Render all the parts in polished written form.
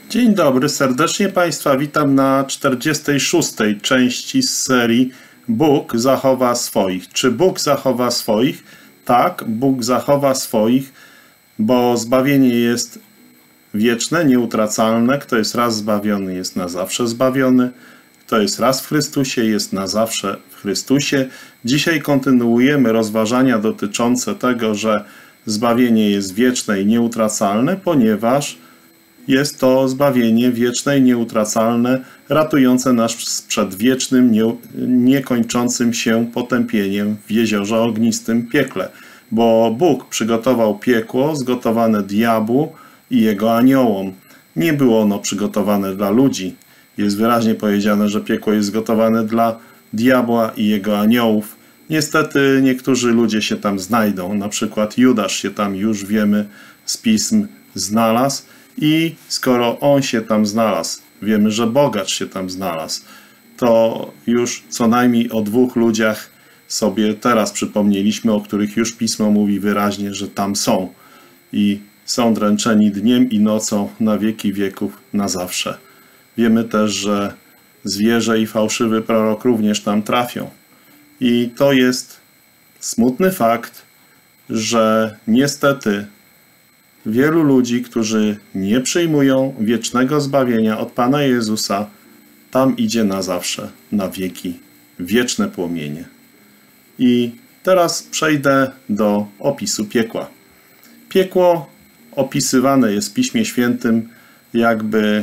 Dzień dobry, serdecznie Państwa witam na 46. części z serii Bóg zachowa swoich. Czy Bóg zachowa swoich? Tak, Bóg zachowa swoich, bo zbawienie jest wieczne, nieutracalne. Kto jest raz zbawiony, jest na zawsze zbawiony. Kto jest raz w Chrystusie, jest na zawsze w Chrystusie. Dzisiaj kontynuujemy rozważania dotyczące tego, że zbawienie jest wieczne i nieutracalne, ponieważ jest to zbawienie wieczne i nieutracalne, ratujące nas przed wiecznym, niekończącym się potępieniem w jeziorze ognistym piekle. Bo Bóg przygotował piekło zgotowane diabłu i jego aniołom. Nie było ono przygotowane dla ludzi. Jest wyraźnie powiedziane, że piekło jest zgotowane dla diabła i jego aniołów. Niestety niektórzy ludzie się tam znajdą. Na przykład Judasz się tam, już wiemy z pism, znalazł. I skoro on się tam znalazł, wiemy, że bogacz się tam znalazł, to już co najmniej o dwóch ludziach sobie teraz przypomnieliśmy, o których już Pismo mówi wyraźnie, że tam są. I są dręczeni dniem i nocą na wieki wieków, na zawsze. Wiemy też, że zwierzę i fałszywy prorok również tam trafią. I to jest smutny fakt, że niestety wielu ludzi, którzy nie przyjmują wiecznego zbawienia od Pana Jezusa, tam idzie na zawsze, na wieki, wieczne płomienie. I teraz przejdę do opisu piekła. Piekło opisywane jest w Piśmie Świętym, jakby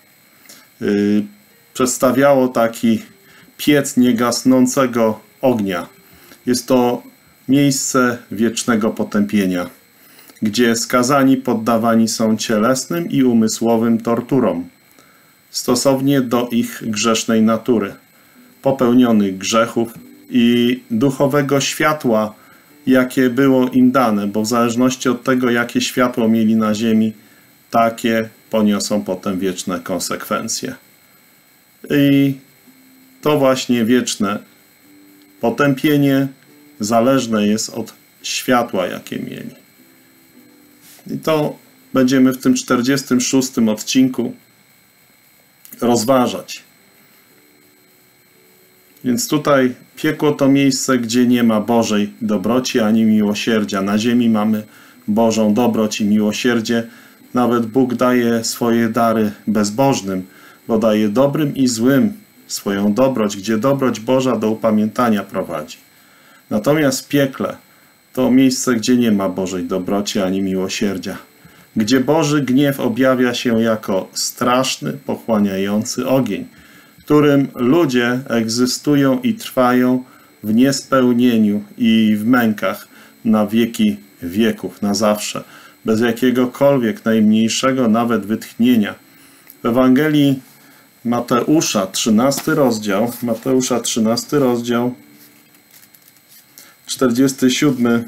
przedstawiało taki piec niegasnącego ognia. Jest to miejsce wiecznego potępienia, gdzie skazani poddawani są cielesnym i umysłowym torturom, stosownie do ich grzesznej natury, popełnionych grzechów i duchowego światła, jakie było im dane, bo w zależności od tego, jakie światło mieli na ziemi, takie poniosą potem wieczne konsekwencje. I to właśnie wieczne potępienie zależne jest od światła, jakie mieli. I to będziemy w tym 46. odcinku rozważać. Więc tutaj piekło to miejsce, gdzie nie ma Bożej dobroci ani miłosierdzia. Na ziemi mamy Bożą dobroć i miłosierdzie. Nawet Bóg daje swoje dary bezbożnym, bo daje dobrym i złym swoją dobroć, gdzie dobroć Boża do upamiętania prowadzi. Natomiast w piekle to miejsce, gdzie nie ma Bożej dobroci ani miłosierdzia, gdzie Boży gniew objawia się jako straszny, pochłaniający ogień, którym ludzie egzystują i trwają w niespełnieniu i w mękach na wieki wieków, na zawsze, bez jakiegokolwiek najmniejszego nawet wytchnienia. W Ewangelii Mateusza, 13 rozdział, 47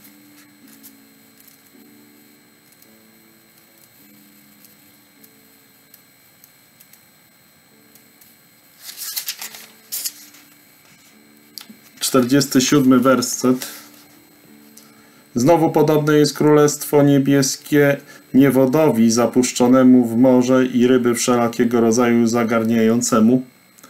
werset. Znowu podobne jest Królestwo Niebieskie niewodowi zapuszczonemu w morze i ryby wszelakiego rodzaju zagarniającemu.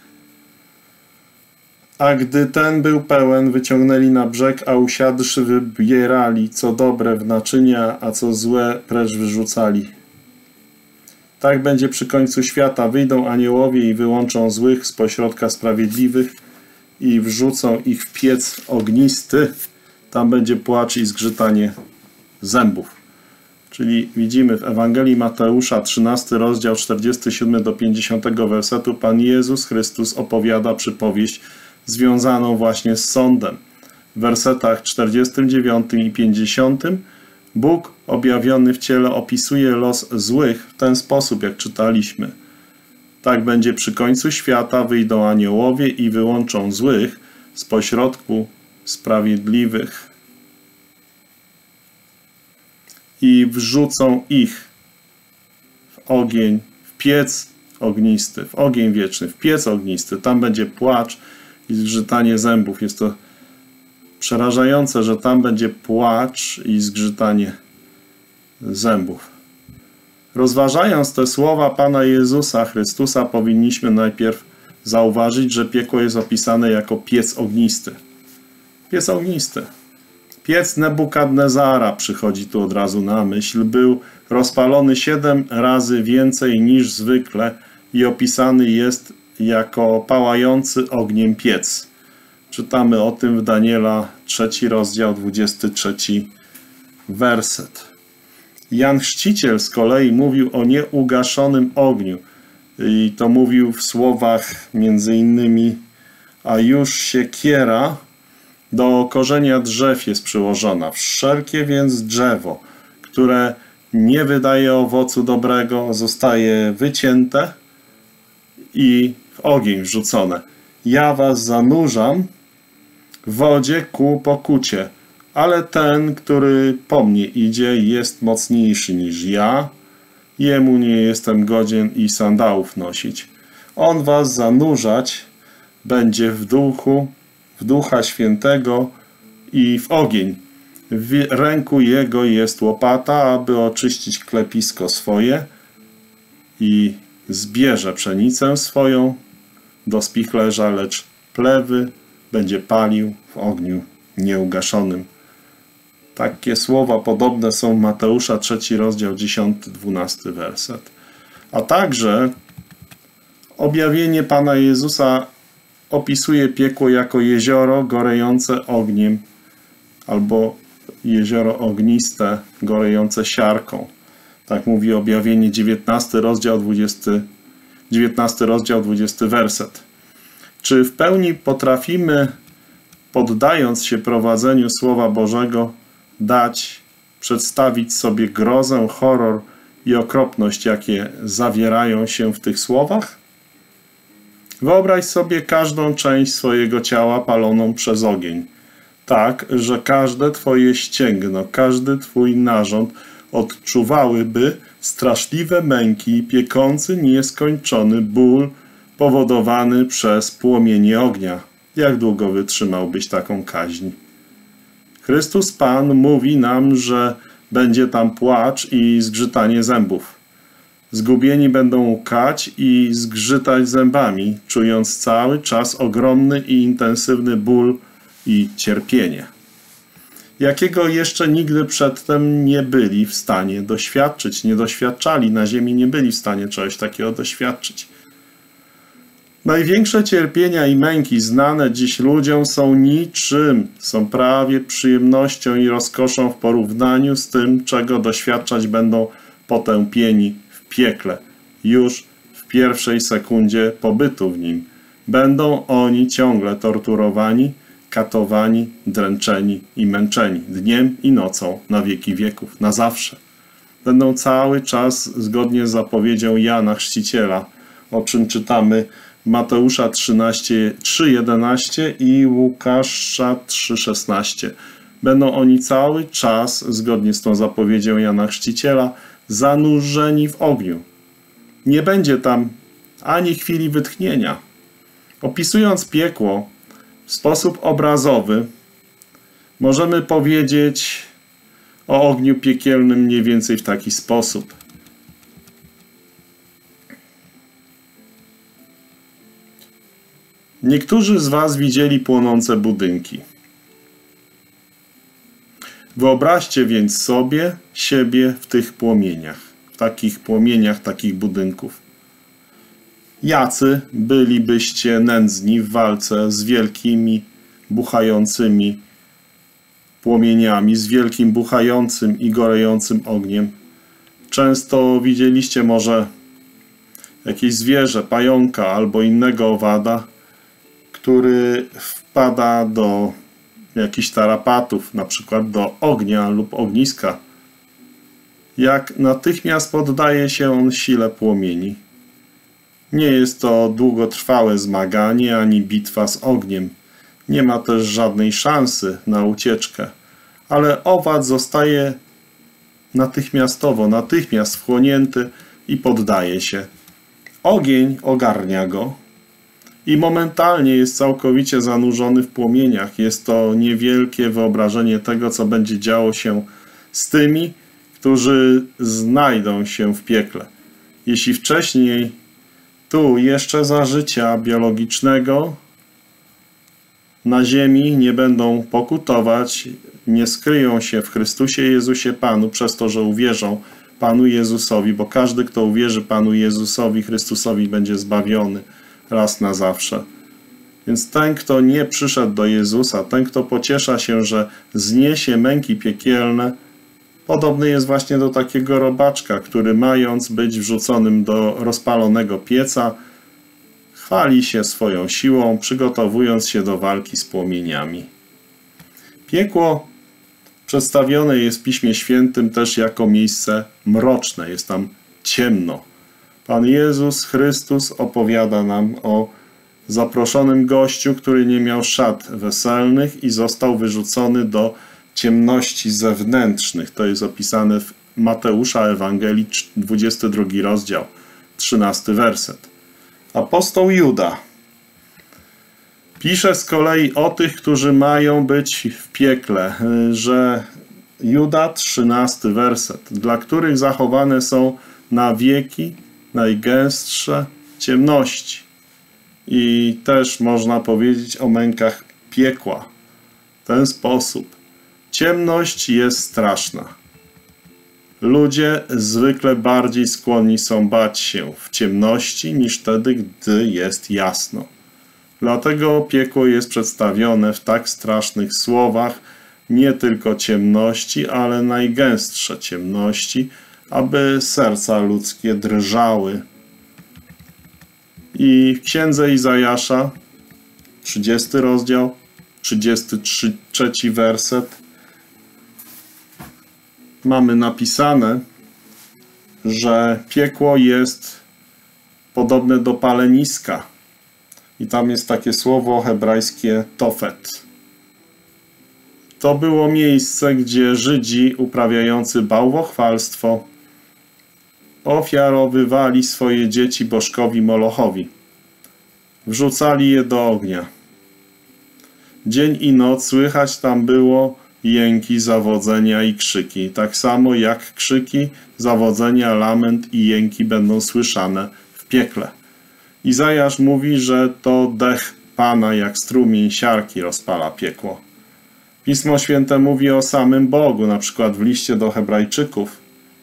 A gdy ten był pełen, wyciągnęli na brzeg, a usiadłszy wybierali, co dobre w naczynia, a co złe precz wyrzucali. Tak będzie przy końcu świata. Wyjdą aniołowie i wyłączą złych z pośrodka sprawiedliwych i wrzucą ich w piec ognisty. Tam będzie płacz i zgrzytanie zębów. Czyli widzimy w Ewangelii Mateusza, 13 rozdział, 47 do 50 wersetu, Pan Jezus Chrystus opowiada przypowieść związaną właśnie z sądem. W wersetach 49 i 50 Bóg objawiony w ciele opisuje los złych w ten sposób, jak czytaliśmy. Tak będzie przy końcu świata, wyjdą aniołowie i wyłączą złych z pośrodku sprawiedliwych i wrzucą ich w ogień, w piec ognisty, w ogień wieczny, w piec ognisty. Tam będzie płacz i zgrzytanie zębów. Jest to przerażające, że tam będzie płacz i zgrzytanie zębów. Rozważając te słowa Pana Jezusa Chrystusa, powinniśmy najpierw zauważyć, że piekło jest opisane jako piec ognisty. Piec ognisty. Piec Nebukadnezara przychodzi tu od razu na myśl. Był rozpalony 7 razy więcej niż zwykle i opisany jest jako pałający ogniem piec. Czytamy o tym w Daniela 3 rozdział 23 werset. Jan Chrzciciel z kolei mówił o nieugaszonym ogniu i to mówił w słowach między innymi: a już siekiera do korzenia drzew jest przyłożona, wszelkie więc drzewo, które nie wydaje owocu dobrego, zostaje wycięte i w ogień wrzucone. Ja was zanurzam w wodzie ku pokucie, ale ten, który po mnie idzie, jest mocniejszy niż ja. Jemu nie jestem godzien i sandałów nosić. On was zanurzać będzie w duchu, w Ducha Świętego i w ogień. W ręku jego jest łopata, aby oczyścić klepisko swoje, i zbierze pszenicę swoją do spichlerza, lecz plewy będzie palił w ogniu nieugaszonym. Takie słowa podobne są w Mateusza 3 rozdział 10-12 werset. A także objawienie Pana Jezusa opisuje piekło jako jezioro gorejące ogniem albo jezioro ogniste gorejące siarką. Tak mówi objawienie 19 rozdział 20 werset. Czy w pełni potrafimy, poddając się prowadzeniu Słowa Bożego, przedstawić sobie grozę, horror i okropność, jakie zawierają się w tych słowach? Wyobraź sobie każdą część swojego ciała paloną przez ogień, tak, że każde twoje ścięgno, każdy twój narząd odczuwałyby straszliwe męki, piekący, nieskończony ból powodowany przez płomienie ognia. Jak długo wytrzymałbyś taką kaźń? Chrystus Pan mówi nam, że będzie tam płacz i zgrzytanie zębów. Zgubieni będą łkać i zgrzytać zębami, czując cały czas ogromny i intensywny ból i cierpienie, jakiego jeszcze nigdy przedtem nie byli w stanie doświadczyć, nie doświadczali na ziemi, nie byli w stanie czegoś takiego doświadczyć. Największe cierpienia i męki znane dziś ludziom są niczym, są prawie przyjemnością i rozkoszą w porównaniu z tym, czego doświadczać będą potępieni w piekle, już w pierwszej sekundzie pobytu w nim. Będą oni ciągle torturowani, katowani, dręczeni i męczeni, dniem i nocą, na wieki wieków, na zawsze. Będą cały czas, zgodnie z zapowiedzią Jana Chrzciciela, o czym czytamy Mateusza 3:11 i Łukasza 3:16. Będą oni cały czas, zgodnie z tą zapowiedzią Jana Chrzciciela, zanurzeni w ogniu. Nie będzie tam ani chwili wytchnienia. Opisując piekło w sposób obrazowy, możemy powiedzieć o ogniu piekielnym mniej więcej w taki sposób. Niektórzy z was widzieli płonące budynki. Wyobraźcie więc sobie siebie w tych płomieniach, w takich płomieniach, takich budynków. Jacy bylibyście nędzni w walce z wielkimi, buchającymi płomieniami, z wielkim, buchającym i gorejącym ogniem. Często widzieliście może jakieś zwierzę, pająka albo innego owada, który wpada do jakichś tarapatów, na przykład do ognia lub ogniska. Jak natychmiast poddaje się on sile płomieni. Nie jest to długotrwałe zmaganie ani bitwa z ogniem. Nie ma też żadnej szansy na ucieczkę, ale owad zostaje natychmiast wchłonięty i poddaje się. Ogień ogarnia go i momentalnie jest całkowicie zanurzony w płomieniach. Jest to niewielkie wyobrażenie tego, co będzie działo się z tymi, którzy znajdą się w piekle. Jeśli wcześniej, tu jeszcze za życia biologicznego, na ziemi nie będą pokutować, nie skryją się w Chrystusie Jezusie Panu przez to, że uwierzą Panu Jezusowi, bo każdy, kto uwierzy Panu Jezusowi Chrystusowi, będzie zbawiony raz na zawsze. Więc ten, kto nie przyszedł do Jezusa, ten, kto pociesza się, że zniesie męki piekielne, podobny jest właśnie do takiego robaczka, który mając być wrzuconym do rozpalonego pieca, chwali się swoją siłą, przygotowując się do walki z płomieniami. Piekło przedstawione jest w Piśmie Świętym też jako miejsce mroczne, jest tam ciemno. Pan Jezus Chrystus opowiada nam o zaproszonym gościu, który nie miał szat weselnych i został wyrzucony do ciemności zewnętrznych. To jest opisane w Mateusza Ewangelii, 22 rozdział, 13 werset. Apostoł Juda pisze z kolei o tych, którzy mają być w piekle, że Juda, 13 werset, dla których zachowane są na wieki najgęstsze ciemności. I też można powiedzieć o mękach piekła w ten sposób. Ciemność jest straszna. Ludzie zwykle bardziej skłonni są bać się w ciemności niż wtedy, gdy jest jasno. Dlatego piekło jest przedstawione w tak strasznych słowach, nie tylko ciemności, ale najgęstsze ciemności, aby serca ludzkie drżały. I w Księdze Izajasza, 30 rozdział, 33 werset, mamy napisane, że piekło jest podobne do paleniska. I tam jest takie słowo hebrajskie tofet. To było miejsce, gdzie Żydzi uprawiający bałwochwalstwo ofiarowywali swoje dzieci bożkowi Molochowi. Wrzucali je do ognia. Dzień i noc słychać tam było jęki, zawodzenia i krzyki. Tak samo jak krzyki, zawodzenia, lament i jęki będą słyszane w piekle. Izajasz mówi, że to dech Pana jak strumień siarki rozpala piekło. Pismo Święte mówi o samym Bogu, na przykład w liście do Hebrajczyków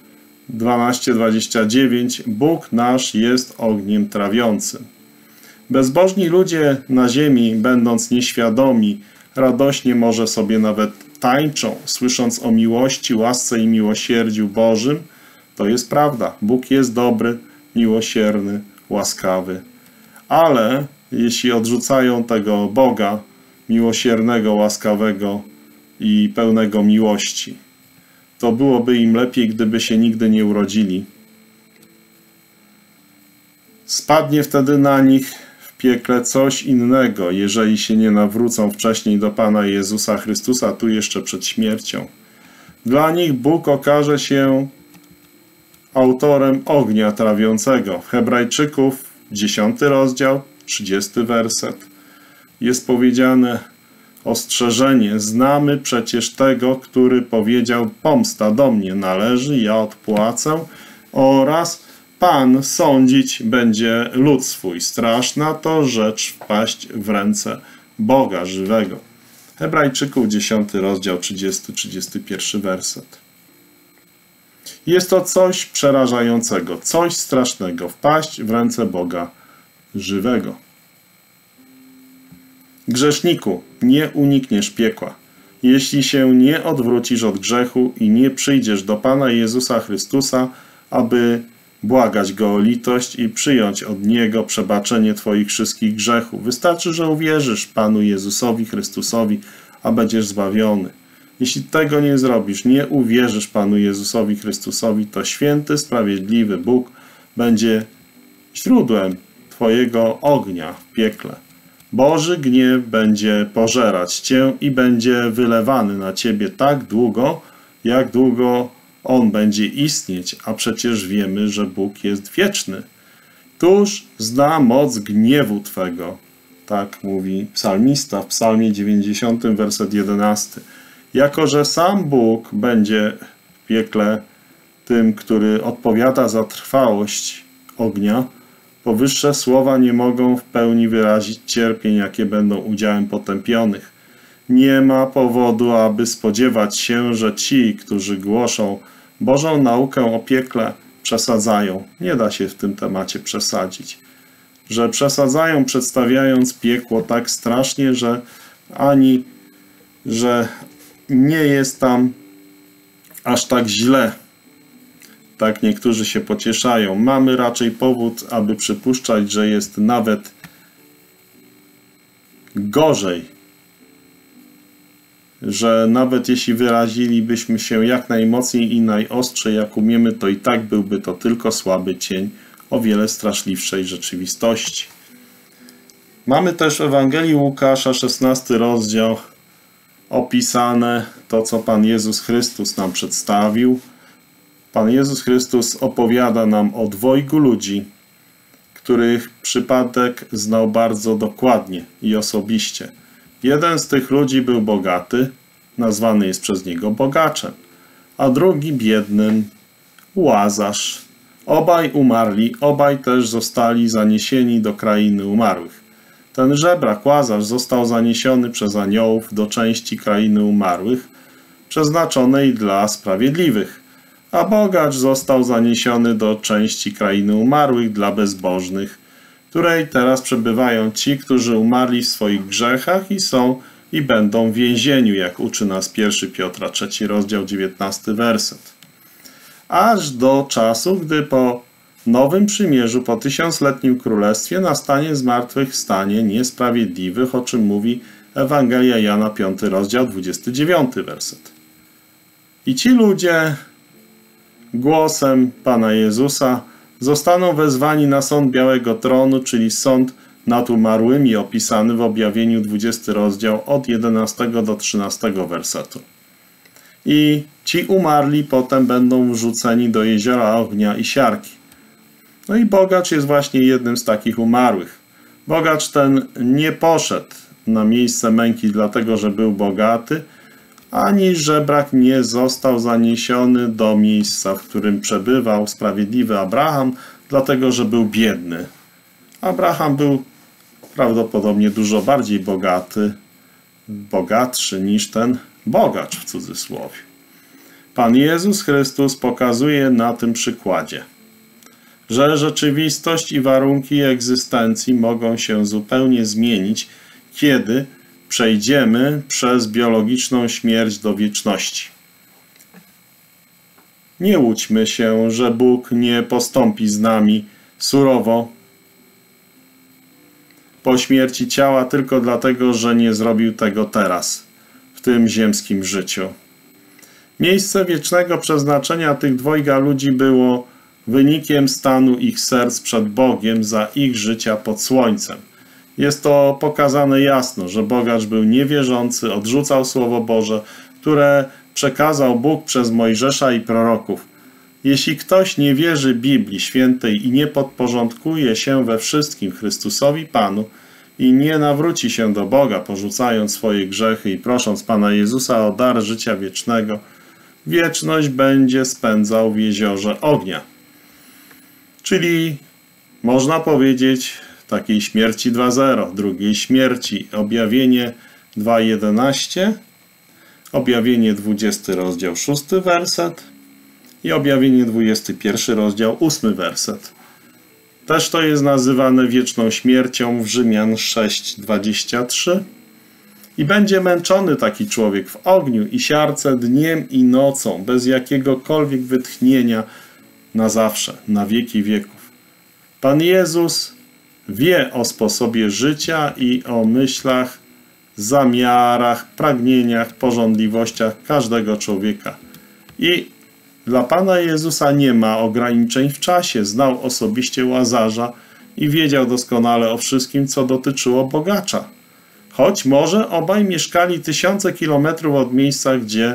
12:29 Bóg nasz jest ogniem trawiącym. Bezbożni ludzie na ziemi, będąc nieświadomi, radośnie może sobie nawet tańczą, słysząc o miłości, łasce i miłosierdziu Bożym. To jest prawda. Bóg jest dobry, miłosierny, łaskawy. Ale jeśli odrzucają tego Boga, miłosiernego, łaskawego i pełnego miłości, to byłoby im lepiej, gdyby się nigdy nie urodzili. Spadnie wtedy na nich w piekle coś innego, jeżeli się nie nawrócą wcześniej do Pana Jezusa Chrystusa, tu jeszcze przed śmiercią. Dla nich Bóg okaże się autorem ognia trawiącego. W Hebrajczyków 10 rozdział, 30 werset jest powiedziane ostrzeżenie. Znamy przecież tego, który powiedział: pomsta do mnie należy, ja odpłacę, oraz Pan sądzić będzie lud swój. Straszna to rzecz wpaść w ręce Boga żywego. Hebrajczyków 10 rozdział, 30-31 werset. Jest to coś przerażającego, coś strasznego, wpaść w ręce Boga żywego. Grzeszniku, nie unikniesz piekła, jeśli się nie odwrócisz od grzechu i nie przyjdziesz do Pana Jezusa Chrystusa, aby błagać Go o litość i przyjąć od Niego przebaczenie Twoich wszystkich grzechów. Wystarczy, że uwierzysz Panu Jezusowi Chrystusowi, a będziesz zbawiony. Jeśli tego nie zrobisz, nie uwierzysz Panu Jezusowi Chrystusowi, to święty, sprawiedliwy Bóg będzie źródłem Twojego ognia w piekle. Boży gniew będzie pożerać Cię i będzie wylewany na Ciebie tak długo, jak długo On będzie istnieć, a przecież wiemy, że Bóg jest wieczny. Któż zna moc gniewu Twego? Tak mówi psalmista w psalmie 90, werset 11. Jako że sam Bóg będzie w piekle tym, który odpowiada za trwałość ognia, powyższe słowa nie mogą w pełni wyrazić cierpień, jakie będą udziałem potępionych. Nie ma powodu, aby spodziewać się, że ci, którzy głoszą Bożą naukę o piekle, przesadzają. Nie da się w tym temacie przesadzić. Że przesadzają, przedstawiając piekło tak strasznie, że nie jest tam aż tak źle. Tak niektórzy się pocieszają. Mamy raczej powód, aby przypuszczać, że jest nawet gorzej. Że nawet jeśli wyrazilibyśmy się jak najmocniej i najostrzej, jak umiemy, to i tak byłby to tylko słaby cień o wiele straszliwszej rzeczywistości. Mamy też w Ewangelii Łukasza, 16 rozdział, opisane to, co Pan Jezus Chrystus nam przedstawił. Pan Jezus Chrystus opowiada nam o dwojgu ludzi, których przypadek znał bardzo dokładnie i osobiście. Jeden z tych ludzi był bogaty, nazwany jest przez niego bogaczem, a drugi biednym, Łazarz. Obaj umarli, obaj też zostali zaniesieni do krainy umarłych. Ten żebrak, Łazarz, został zaniesiony przez aniołów do części krainy umarłych, przeznaczonej dla sprawiedliwych, a bogacz został zaniesiony do części krainy umarłych dla bezbożnych, w której teraz przebywają ci, którzy umarli w swoich grzechach i są i będą w więzieniu, jak uczy nas 1 Piotra, 3 rozdział, 19 werset. Aż do czasu, gdy po nowym przymierzu, po 1000-letnim królestwie nastanie zmartwychwstanie niesprawiedliwych, o czym mówi Ewangelia Jana, 5 rozdział, 29 werset. I ci ludzie głosem Pana Jezusa zostaną wezwani na sąd Białego Tronu, czyli sąd nad umarłymi, opisany w objawieniu 20 rozdział od 11 do 13 wersetu. I ci umarli potem będą wrzuceni do jeziora ognia i siarki. No i bogacz jest właśnie jednym z takich umarłych. Bogacz ten nie poszedł na miejsce męki dlatego, że był bogaty, ani żebrak nie został zaniesiony do miejsca, w którym przebywał sprawiedliwy Abraham, dlatego, że był biedny. Abraham był prawdopodobnie dużo bardziej bogatszy niż ten bogacz w cudzysłowie. Pan Jezus Chrystus pokazuje na tym przykładzie, że rzeczywistość i warunki egzystencji mogą się zupełnie zmienić, kiedy przejdziemy przez biologiczną śmierć do wieczności. Nie łudźmy się, że Bóg nie postąpi z nami surowo po śmierci ciała tylko dlatego, że nie zrobił tego teraz, w tym ziemskim życiu. Miejsce wiecznego przeznaczenia tych dwojga ludzi było wynikiem stanu ich serc przed Bogiem za ich życia pod słońcem. Jest to pokazane jasno, że bogacz był niewierzący, odrzucał Słowo Boże, które przekazał Bóg przez Mojżesza i proroków. Jeśli ktoś nie wierzy Biblii Świętej i nie podporządkuje się we wszystkim Chrystusowi Panu i nie nawróci się do Boga, porzucając swoje grzechy i prosząc Pana Jezusa o dar życia wiecznego, wieczność będzie spędzał w jeziorze ognia. Czyli można powiedzieć takiej śmierci 2.0, drugiej śmierci, objawienie 2.11, objawienie 20 rozdział 6 werset i objawienie 21 rozdział 8 werset. Też to jest nazywane wieczną śmiercią w Rzymian 6:23. I będzie męczony taki człowiek w ogniu i siarce dniem i nocą, bez jakiegokolwiek wytchnienia, na zawsze, na wieki wieków. Pan Jezus wie o sposobie życia i o myślach, zamiarach, pragnieniach, pożądliwościach każdego człowieka. I dla Pana Jezusa nie ma ograniczeń w czasie. Znał osobiście Łazarza i wiedział doskonale o wszystkim, co dotyczyło bogacza. Choć może obaj mieszkali tysiące kilometrów od miejsca, gdzie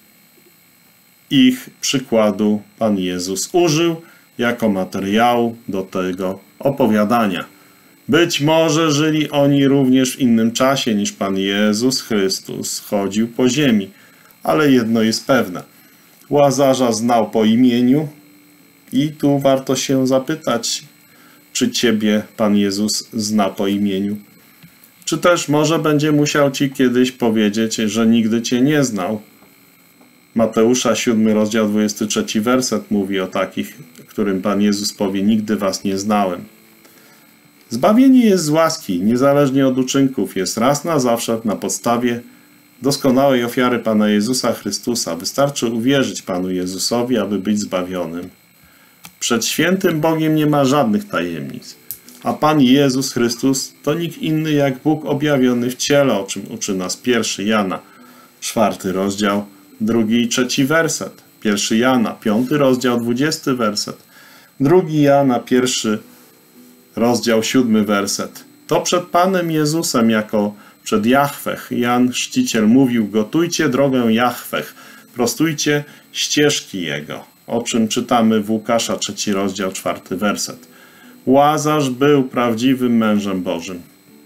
ich przykładu Pan Jezus użył jako materiału do tego opowiadania. Być może żyli oni również w innym czasie niż Pan Jezus Chrystus chodził po ziemi, ale jedno jest pewne. Łazarza znał po imieniu i tu warto się zapytać, czy ciebie Pan Jezus zna po imieniu. Czy też może będzie musiał ci kiedyś powiedzieć, że nigdy cię nie znał. Mateusza 7 rozdział 23 werset mówi o takich, którym Pan Jezus powie: nigdy was nie znałem. Zbawienie jest z łaski, niezależnie od uczynków, jest raz na zawsze na podstawie doskonałej ofiary Pana Jezusa Chrystusa. Wystarczy uwierzyć Panu Jezusowi, aby być zbawionym. Przed świętym Bogiem nie ma żadnych tajemnic. A Pan Jezus Chrystus to nikt inny jak Bóg objawiony w ciele, o czym uczy nas 1 Jana, 4 rozdział, 2 i 3 werset. 1 Jana, 5 rozdział, 20 werset. 2 Jana, 1 rozdział, 7 werset. To przed Panem Jezusem jako przed Jahweh Jan Chrzciciel mówił: gotujcie drogę Jahweh, prostujcie ścieżki Jego. O czym czytamy w Łukasza 3 rozdział, 4 werset. Łazarz był prawdziwym mężem Bożym.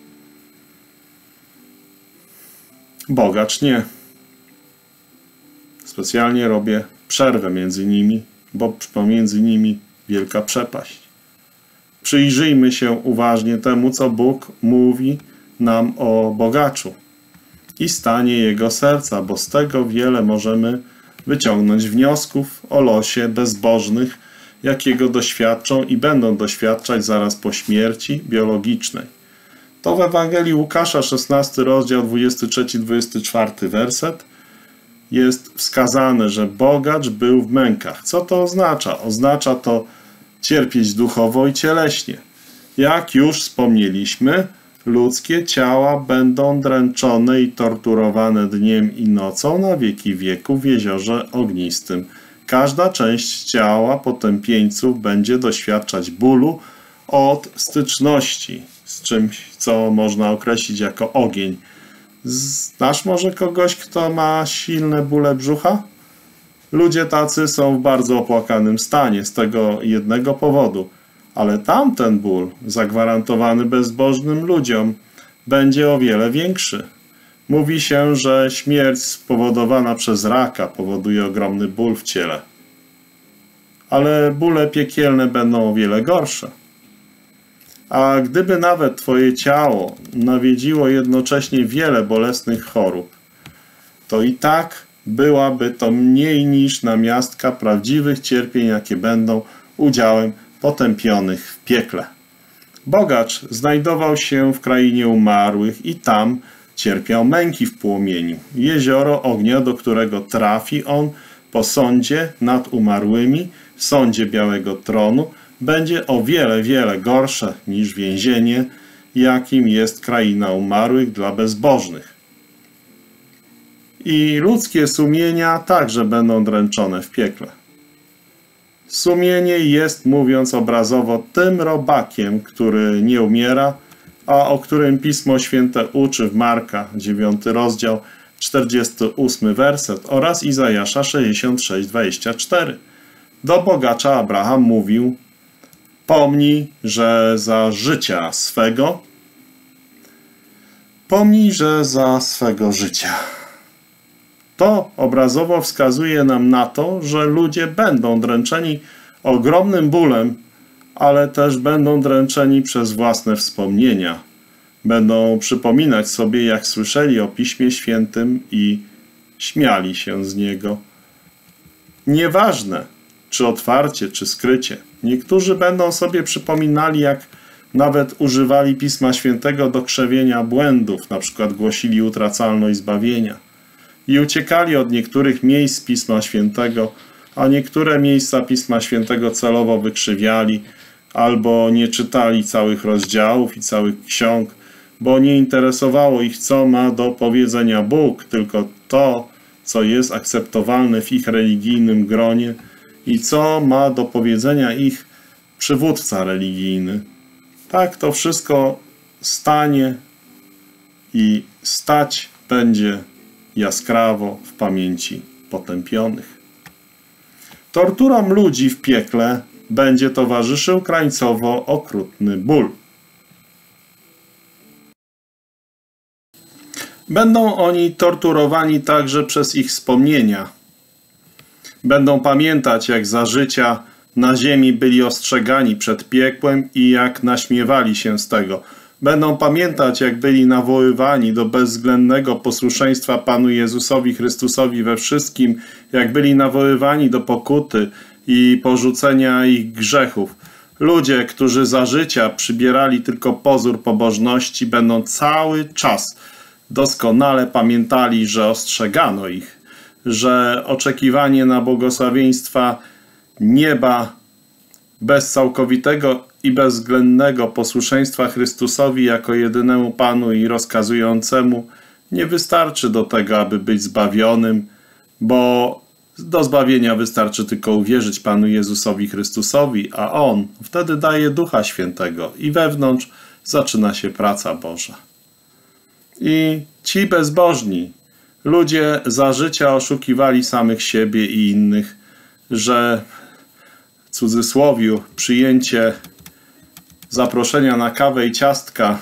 Bogacz nie. Specjalnie robię przerwę między nimi, bo pomiędzy nimi wielka przepaść. Przyjrzyjmy się uważnie temu, co Bóg mówi nam o bogaczu i stanie jego serca, bo z tego wiele możemy wyciągnąć wniosków o losie bezbożnych, jakiego doświadczą i będą doświadczać zaraz po śmierci biologicznej. To w Ewangelii Łukasza 16 rozdział 23-24 werset jest wskazane, że bogacz był w mękach. Co to oznacza? Oznacza to cierpieć duchowo i cieleśnie. Jak już wspomnieliśmy, ludzkie ciała będą dręczone i torturowane dniem i nocą na wieki wieków w jeziorze ognistym. Każda część ciała potępieńców będzie doświadczać bólu od styczności z czymś, co można określić jako ogień. Znasz może kogoś, kto ma silne bóle brzucha? Ludzie tacy są w bardzo opłakanym stanie z tego jednego powodu, ale tamten ból, zagwarantowany bezbożnym ludziom, będzie o wiele większy. Mówi się, że śmierć spowodowana przez raka powoduje ogromny ból w ciele. Ale bóle piekielne będą o wiele gorsze. A gdyby nawet twoje ciało nawiedziło jednocześnie wiele bolesnych chorób, to i tak byłaby to mniej niż namiastka prawdziwych cierpień, jakie będą udziałem potępionych w piekle. Bogacz znajdował się w krainie umarłych i tam cierpiał męki w płomieniu. Jezioro ognia, do którego trafi on po sądzie nad umarłymi, w sądzie Białego Tronu, będzie o wiele, wiele gorsze niż więzienie, jakim jest kraina umarłych dla bezbożnych. I ludzkie sumienia także będą dręczone w piekle. Sumienie jest, mówiąc obrazowo, tym robakiem, który nie umiera, a o którym Pismo Święte uczy w Marka 9 rozdział 48 werset oraz Izajasza 66:24. Do bogacza Abraham mówił: pomnij, że za swego życia. To obrazowo wskazuje nam na to, że ludzie będą dręczeni ogromnym bólem, ale też będą dręczeni przez własne wspomnienia. Będą przypominać sobie, jak słyszeli o Piśmie Świętym i śmiali się z niego. Nieważne, czy otwarcie, czy skrycie. Niektórzy będą sobie przypominali, jak nawet używali Pisma Świętego do krzewienia błędów, na przykład głosili utracalność zbawienia. I uciekali od niektórych miejsc Pisma Świętego, a niektóre miejsca Pisma Świętego celowo wykrzywiali, albo nie czytali całych rozdziałów i całych ksiąg, bo nie interesowało ich, co ma do powiedzenia Bóg, tylko to, co jest akceptowalne w ich religijnym gronie i co ma do powiedzenia ich przywódca religijny. Tak to wszystko stanie i stać będzie jaskrawo w pamięci potępionych. Torturom ludzi w piekle będzie towarzyszył krańcowo okrutny ból. Będą oni torturowani także przez ich wspomnienia. Będą pamiętać, jak za życia na ziemi byli ostrzegani przed piekłem i jak naśmiewali się z tego. Będą pamiętać, jak byli nawoływani do bezwzględnego posłuszeństwa Panu Jezusowi Chrystusowi we wszystkim, jak byli nawoływani do pokuty i porzucenia ich grzechów. Ludzie, którzy za życia przybierali tylko pozór pobożności, będą cały czas doskonale pamiętali, że ostrzegano ich, że oczekiwanie na błogosławieństwa nieba bez całkowitego i bezwzględnego posłuszeństwa Chrystusowi jako jedynemu Panu i rozkazującemu nie wystarczy do tego, aby być zbawionym, bo do zbawienia wystarczy tylko uwierzyć Panu Jezusowi Chrystusowi, a On wtedy daje Ducha Świętego i wewnątrz zaczyna się praca Boża. I ci bezbożni ludzie za życia oszukiwali samych siebie i innych, że w cudzysłowiu przyjęcie zaproszenia na kawę i ciastka,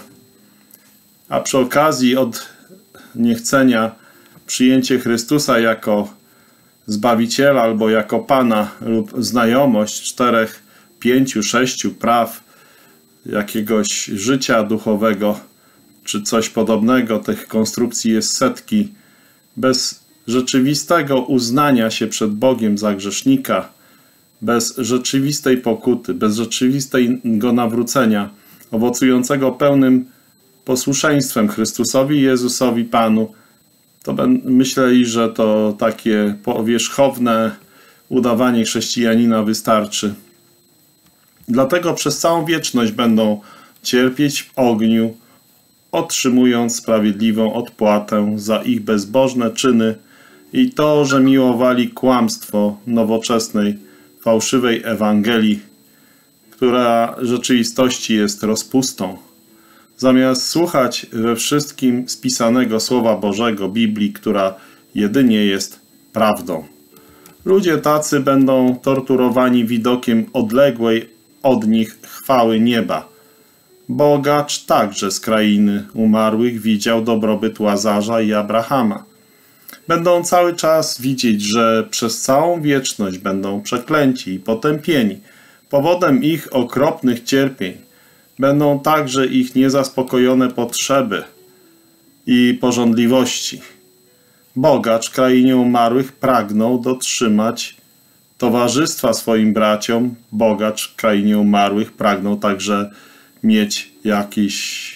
a przy okazji od niechcenia przyjęcie Chrystusa jako Zbawiciela albo jako Pana lub znajomość 4, 5, 6 praw jakiegoś życia duchowego czy coś podobnego, tych konstrukcji jest setki, bez rzeczywistego uznania się przed Bogiem za grzesznika, bez rzeczywistej pokuty, bez rzeczywistego nawrócenia, owocującego pełnym posłuszeństwem Chrystusowi Jezusowi Panu, to myśleli, że to takie powierzchowne udawanie chrześcijanina wystarczy. Dlatego przez całą wieczność będą cierpieć w ogniu, otrzymując sprawiedliwą odpłatę za ich bezbożne czyny i to, że miłowali kłamstwo nowoczesnej, fałszywej Ewangelii, która w rzeczywistości jest rozpustą. Zamiast słuchać we wszystkim spisanego Słowa Bożego, Biblii, która jedynie jest prawdą. Ludzie tacy będą torturowani widokiem odległej od nich chwały nieba. Bogacz także z krainy umarłych widział dobrobyt Łazarza i Abrahama. Będą cały czas widzieć, że przez całą wieczność będą przeklęci i potępieni. Powodem ich okropnych cierpień będą także ich niezaspokojone potrzeby i pożądliwości. Bogacz w krainie umarłych pragnął dotrzymać towarzystwa swoim braciom. Bogacz w krainie umarłych pragnął także mieć jakieś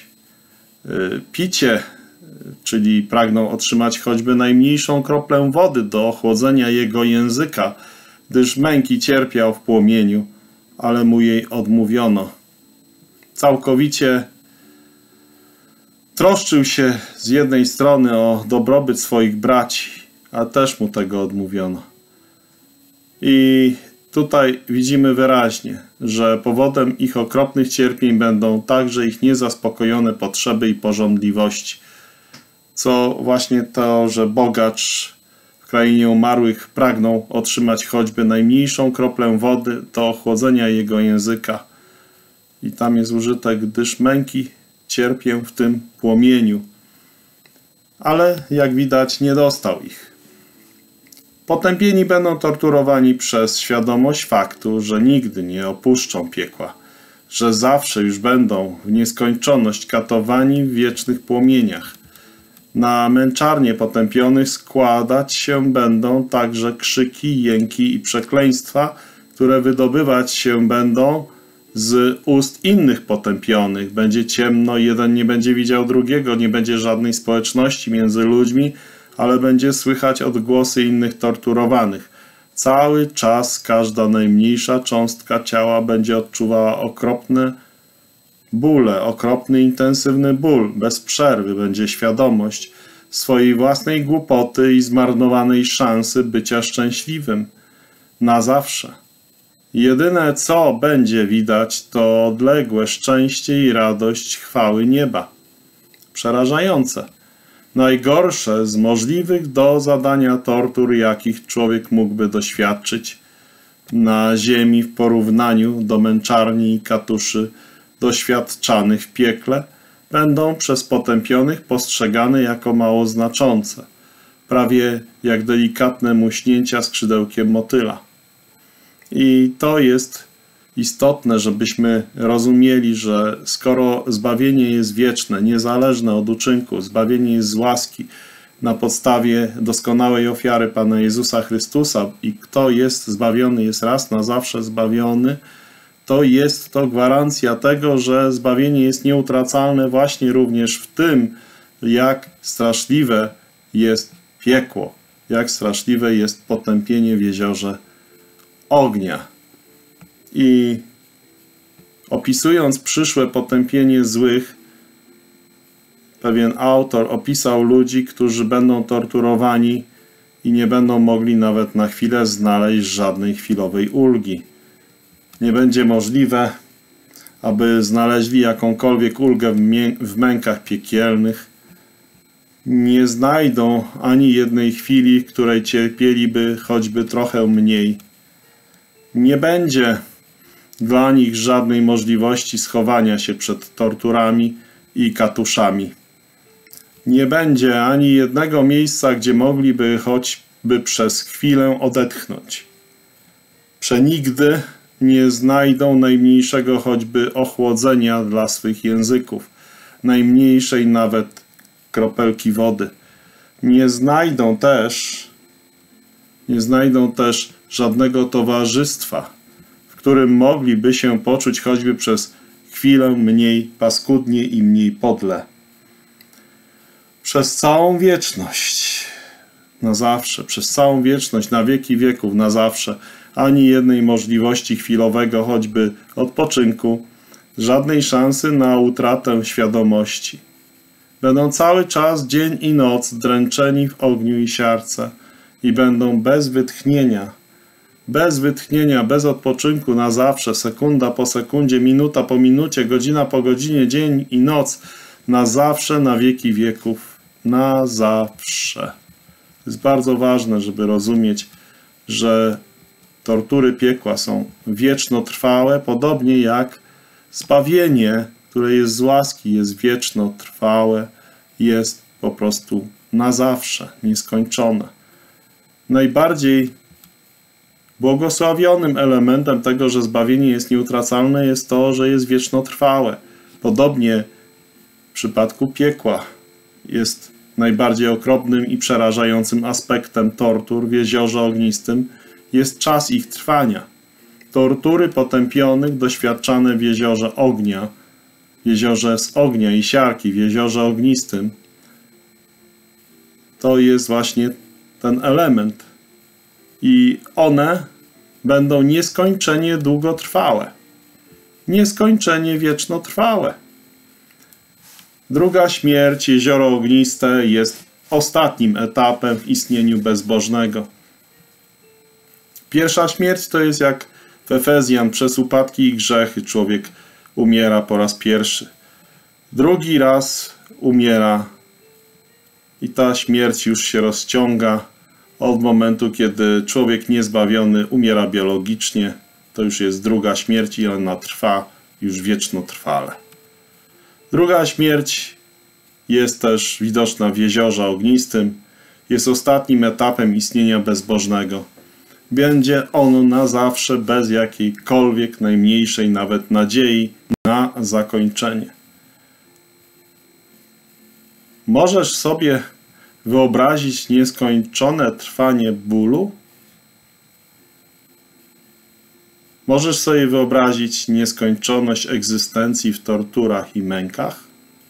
picie, czyli pragnął otrzymać choćby najmniejszą kroplę wody do ochłodzenia jego języka, gdyż męki cierpiał w płomieniu, ale mu jej odmówiono. Całkowicie troszczył się z jednej strony o dobrobyt swoich braci, a też mu tego odmówiono. I tutaj widzimy wyraźnie, że powodem ich okropnych cierpień będą także ich niezaspokojone potrzeby i pożądliwości. Co właśnie to, że bogacz w krainie umarłych pragnął otrzymać choćby najmniejszą kroplę wody do ochłodzenia jego języka. I tam jest użytek, gdyż męki cierpię w tym płomieniu. Ale jak widać nie dostał ich. Potępieni będą torturowani przez świadomość faktu, że nigdy nie opuszczą piekła, że zawsze już będą w nieskończoność katowani w wiecznych płomieniach. Na męczarnię potępionych składać się będą także krzyki, jęki i przekleństwa, które wydobywać się będą z ust innych potępionych. Będzie ciemno, jeden nie będzie widział drugiego, nie będzie żadnej społeczności między ludźmi, ale będzie słychać odgłosy innych torturowanych. Cały czas każda najmniejsza cząstka ciała będzie odczuwała okropne bóle, okropny, intensywny ból. Bez przerwy będzie świadomość swojej własnej głupoty i zmarnowanej szansy bycia szczęśliwym na zawsze. Jedyne, co będzie widać, to odległe szczęście i radość chwały nieba. Przerażające. Najgorsze z możliwych do zadania tortur, jakich człowiek mógłby doświadczyć na ziemi w porównaniu do męczarni i katuszy doświadczanych w piekle, będą przez potępionych postrzegane jako mało znaczące. prawie jak delikatne muśnięcia skrzydełkiem motyla. I to jest istotne, żebyśmy rozumieli, że skoro zbawienie jest wieczne, niezależne od uczynku, zbawienie jest z łaski, na podstawie doskonałej ofiary Pana Jezusa Chrystusa i kto jest zbawiony, jest raz na zawsze zbawiony, to jest to gwarancja tego, że zbawienie jest nieutracalne właśnie również w tym, jak straszliwe jest piekło, jak straszliwe jest potępienie w jeziorze ognia. I opisując przyszłe potępienie złych, pewien autor opisał ludzi, którzy będą torturowani i nie będą mogli nawet na chwilę znaleźć żadnej chwilowej ulgi. Nie będzie możliwe, aby znaleźli jakąkolwiek ulgę w mękach piekielnych. Nie znajdą ani jednej chwili, w której cierpieliby choćby trochę mniej. Nie będzie dla nich żadnej możliwości schowania się przed torturami i katuszami. Nie będzie ani jednego miejsca, gdzie mogliby choćby przez chwilę odetchnąć. Przenigdy nie znajdą najmniejszego choćby ochłodzenia dla swych języków, najmniejszej nawet kropelki wody. Nie znajdą też żadnego towarzystwa, w którym mogliby się poczuć choćby przez chwilę mniej paskudnie i mniej podle. Przez całą wieczność, na zawsze, przez całą wieczność, na wieki wieków, na zawsze, ani jednej możliwości chwilowego choćby odpoczynku, żadnej szansy na utratę świadomości. Będą cały czas, dzień i noc, dręczeni w ogniu i siarce i będą bez wytchnienia, bez odpoczynku na zawsze, sekunda po sekundzie, minuta po minucie, godzina po godzinie, dzień i noc, na zawsze, na wieki wieków, na zawsze. Jest bardzo ważne, żeby rozumieć, że tortury piekła są wiecznotrwałe, podobnie jak zbawienie, które jest z łaski, jest wiecznotrwałe, jest po prostu na zawsze, nieskończone. Najbardziej błogosławionym elementem tego, że zbawienie jest nieutracalne, jest to, że jest wiecznotrwałe. Podobnie w przypadku piekła jest najbardziej okropnym i przerażającym aspektem tortur w jeziorze ognistym jest czas ich trwania. Tortury potępionych doświadczane w jeziorze ognia, w jeziorze z ognia i siarki, w jeziorze ognistym, to jest właśnie ten element. I one będą nieskończenie długotrwałe, nieskończenie wiecznotrwałe. Druga śmierć, jezioro ogniste, jest ostatnim etapem w istnieniu bezbożnego. Pierwsza śmierć to jest jak w Efezjan, przez upadki i grzechy człowiek umiera po raz pierwszy. Drugi raz umiera i ta śmierć już się rozciąga od momentu, kiedy człowiek niezbawiony umiera biologicznie. To już jest druga śmierć i ona trwa już wiecznotrwale. Druga śmierć jest też widoczna w jeziorze ognistym. Jest ostatnim etapem istnienia bezbożnego. Będzie ono na zawsze bez jakiejkolwiek najmniejszej nawet nadziei na zakończenie. Możesz sobie wyobrazić nieskończone trwanie bólu? Możesz sobie wyobrazić nieskończoność egzystencji w torturach i mękach?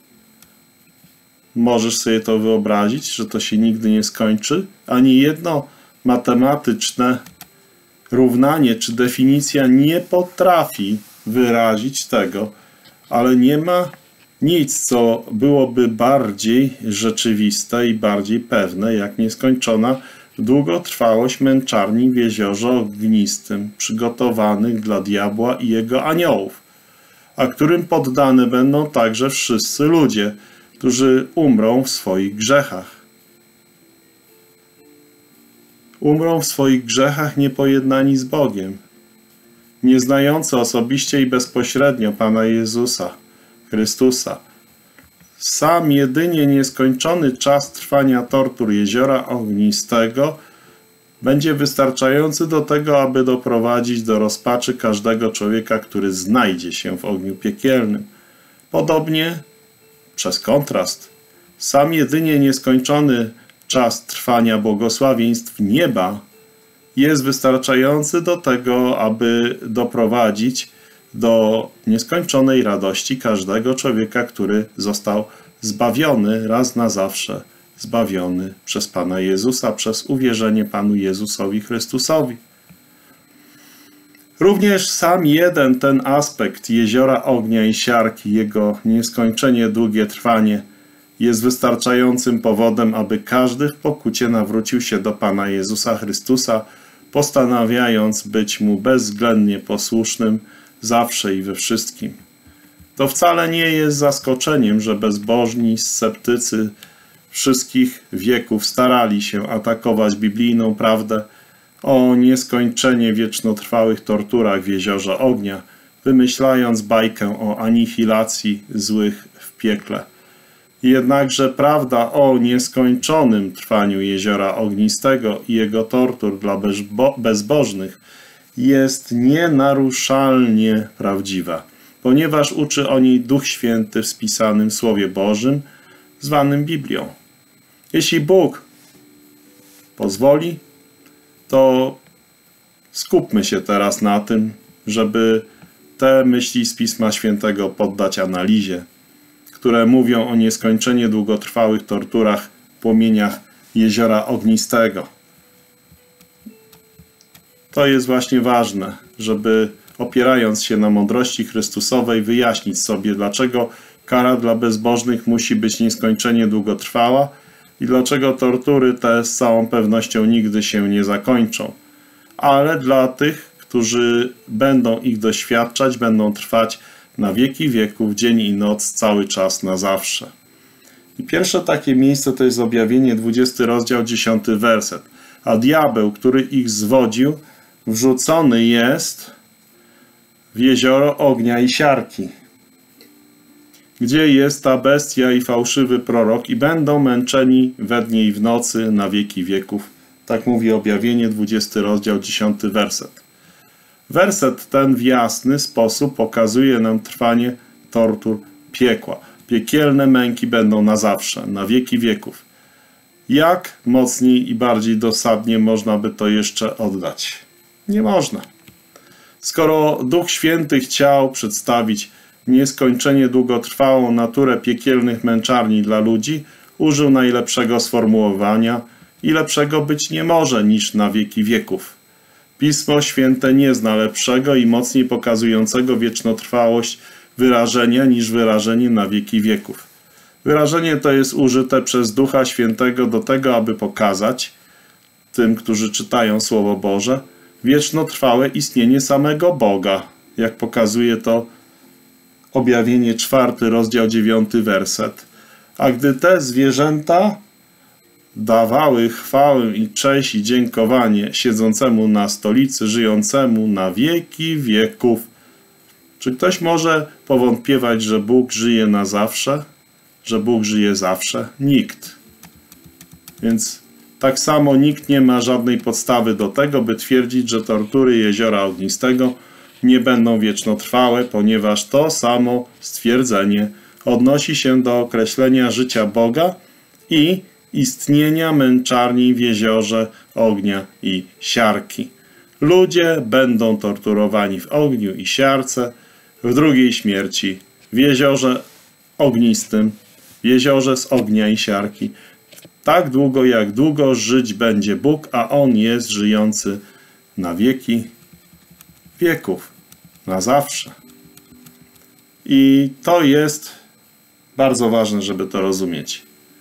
Możesz sobie to wyobrazić, że to się nigdy nie skończy? Ani jedno matematyczne równanie czy definicja nie potrafi wyrazić tego, ale nie ma nic, co byłoby bardziej rzeczywiste i bardziej pewne, jak nieskończona długotrwałość męczarni w jeziorze ognistym, przygotowanych dla diabła i jego aniołów, a którym poddane będą także wszyscy ludzie, którzy umrą w swoich grzechach. Umrą w swoich grzechach niepojednani z Bogiem, nie znający osobiście i bezpośrednio Pana Jezusa Chrystusa, Sam jedynie nieskończony czas trwania tortur jeziora ognistego będzie wystarczający do tego, aby doprowadzić do rozpaczy każdego człowieka, który znajdzie się w ogniu piekielnym. Podobnie, przez kontrast, sam jedynie nieskończony czas trwania błogosławieństw nieba jest wystarczający do tego, aby doprowadzić do nieskończonej radości każdego człowieka, który został zbawiony raz na zawsze, zbawiony przez Pana Jezusa, przez uwierzenie Panu Jezusowi Chrystusowi. Również sam jeden ten aspekt jeziora ognia i siarki, jego nieskończenie długie trwanie, jest wystarczającym powodem, aby każdy w pokucie nawrócił się do Pana Jezusa Chrystusa, postanawiając być Mu bezwzględnie posłusznym zawsze i we wszystkim. To wcale nie jest zaskoczeniem, że bezbożni sceptycy wszystkich wieków starali się atakować biblijną prawdę o nieskończenie wiecznotrwałych torturach w jeziorze ognia, wymyślając bajkę o anihilacji złych w piekle. Jednakże prawda o nieskończonym trwaniu jeziora ognistego i jego tortur dla bezbożnych jest nienaruszalnie prawdziwa, ponieważ uczy o niej Duch Święty w spisanym Słowie Bożym, zwanym Biblią. Jeśli Bóg pozwoli, to skupmy się teraz na tym, żeby te myśli z Pisma Świętego poddać analizie, które mówią o nieskończenie długotrwałych torturach, płomieniach jeziora ognistego. To jest właśnie ważne, żeby opierając się na mądrości Chrystusowej wyjaśnić sobie, dlaczego kara dla bezbożnych musi być nieskończenie długotrwała i dlaczego tortury te z całą pewnością nigdy się nie zakończą. Ale dla tych, którzy będą ich doświadczać, będą trwać na wieki wieków, dzień i noc, cały czas, na zawsze. I pierwsze takie miejsce to jest Objawienie 20 rozdział 10 werset. A diabeł, który ich zwodził, wrzucony jest w jezioro ognia i siarki, gdzie jest ta bestia i fałszywy prorok i będą męczeni we dnie i w nocy na wieki wieków. Tak mówi Objawienie 20 rozdział 10 werset. Werset ten w jasny sposób pokazuje nam trwanie tortur piekła. Piekielne męki będą na zawsze, na wieki wieków. Jak mocniej i bardziej dosadnie można by to jeszcze oddać? Nie można. Skoro Duch Święty chciał przedstawić nieskończenie długotrwałą naturę piekielnych męczarni dla ludzi, użył najlepszego sformułowania i lepszego być nie może niż na wieki wieków. Pismo Święte nie zna lepszego i mocniej pokazującego wiecznotrwałość wyrażenia niż wyrażenie na wieki wieków. Wyrażenie to jest użyte przez Ducha Świętego do tego, aby pokazać tym, którzy czytają Słowo Boże, wiecznotrwałe istnienie samego Boga, jak pokazuje to Objawienie 4, rozdział 9, werset. A gdy te zwierzęta dawały chwałę i cześć i dziękowanie siedzącemu na stolicy, żyjącemu na wieki wieków. Czy ktoś może powątpiewać, że Bóg żyje na zawsze? Że Bóg żyje zawsze? Nikt. Więc tak samo nikt nie ma żadnej podstawy do tego, by twierdzić, że tortury jeziora ognistego nie będą wiecznotrwałe, ponieważ to samo stwierdzenie odnosi się do określenia życia Boga i istnienia męczarni w jeziorze ognia i siarki. Ludzie będą torturowani w ogniu i siarce, w drugiej śmierci, w jeziorze ognistym, w jeziorze z ognia i siarki. Tak długo, jak długo żyć będzie Bóg, a On jest żyjący na wieki wieków, na zawsze. I to jest bardzo ważne, żeby to rozumieć.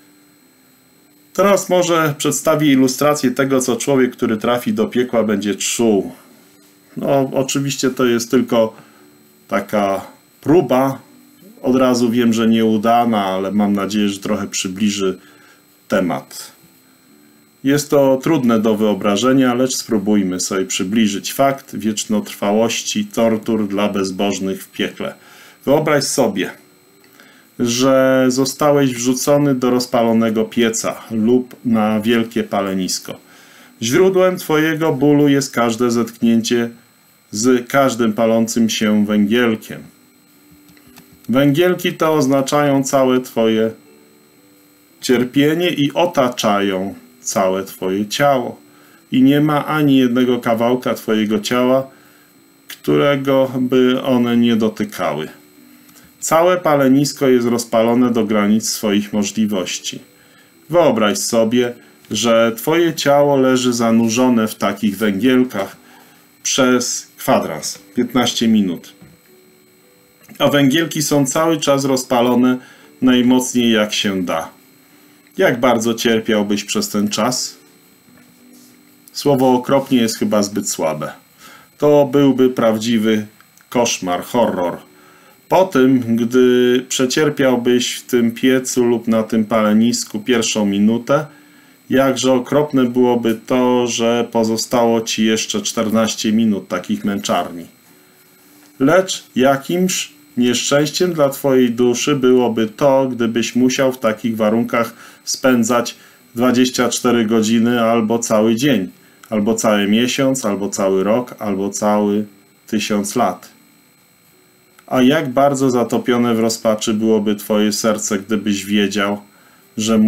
Teraz może przedstawię ilustrację tego, co człowiek, który trafi do piekła, będzie czuł. No, oczywiście to jest tylko taka próba. Od razu wiem, że nieudana, ale mam nadzieję, że trochę przybliży temat. Jest to trudne do wyobrażenia, lecz spróbujmy sobie przybliżyć fakt wiecznotrwałości tortur dla bezbożnych w piekle. Wyobraź sobie, że zostałeś wrzucony do rozpalonego pieca lub na wielkie palenisko. Źródłem twojego bólu jest każde zetknięcie z każdym palącym się węgielkiem. Węgielki to oznaczają całe twoje cierpienie i otaczają całe twoje ciało. I nie ma ani jednego kawałka twojego ciała, którego by one nie dotykały. Całe palenisko jest rozpalone do granic swoich możliwości. Wyobraź sobie, że twoje ciało leży zanurzone w takich węgielkach przez kwadrans, 15 minut. A węgielki są cały czas rozpalone najmocniej jak się da. Jak bardzo cierpiałbyś przez ten czas? Słowo okropnie jest chyba zbyt słabe. To byłby prawdziwy koszmar, horror. Po tym, gdy przecierpiałbyś w tym piecu lub na tym palenisku pierwszą minutę, jakże okropne byłoby to, że pozostało ci jeszcze 14 minut takich męczarni. Lecz jakimś nieszczęściem dla twojej duszy byłoby to, gdybyś musiał w takich warunkach spędzać 24 godziny albo cały dzień, albo cały miesiąc, albo cały rok, albo cały 1000 lat. A jak bardzo zatopione w rozpaczy byłoby twoje serce, gdybyś wiedział, że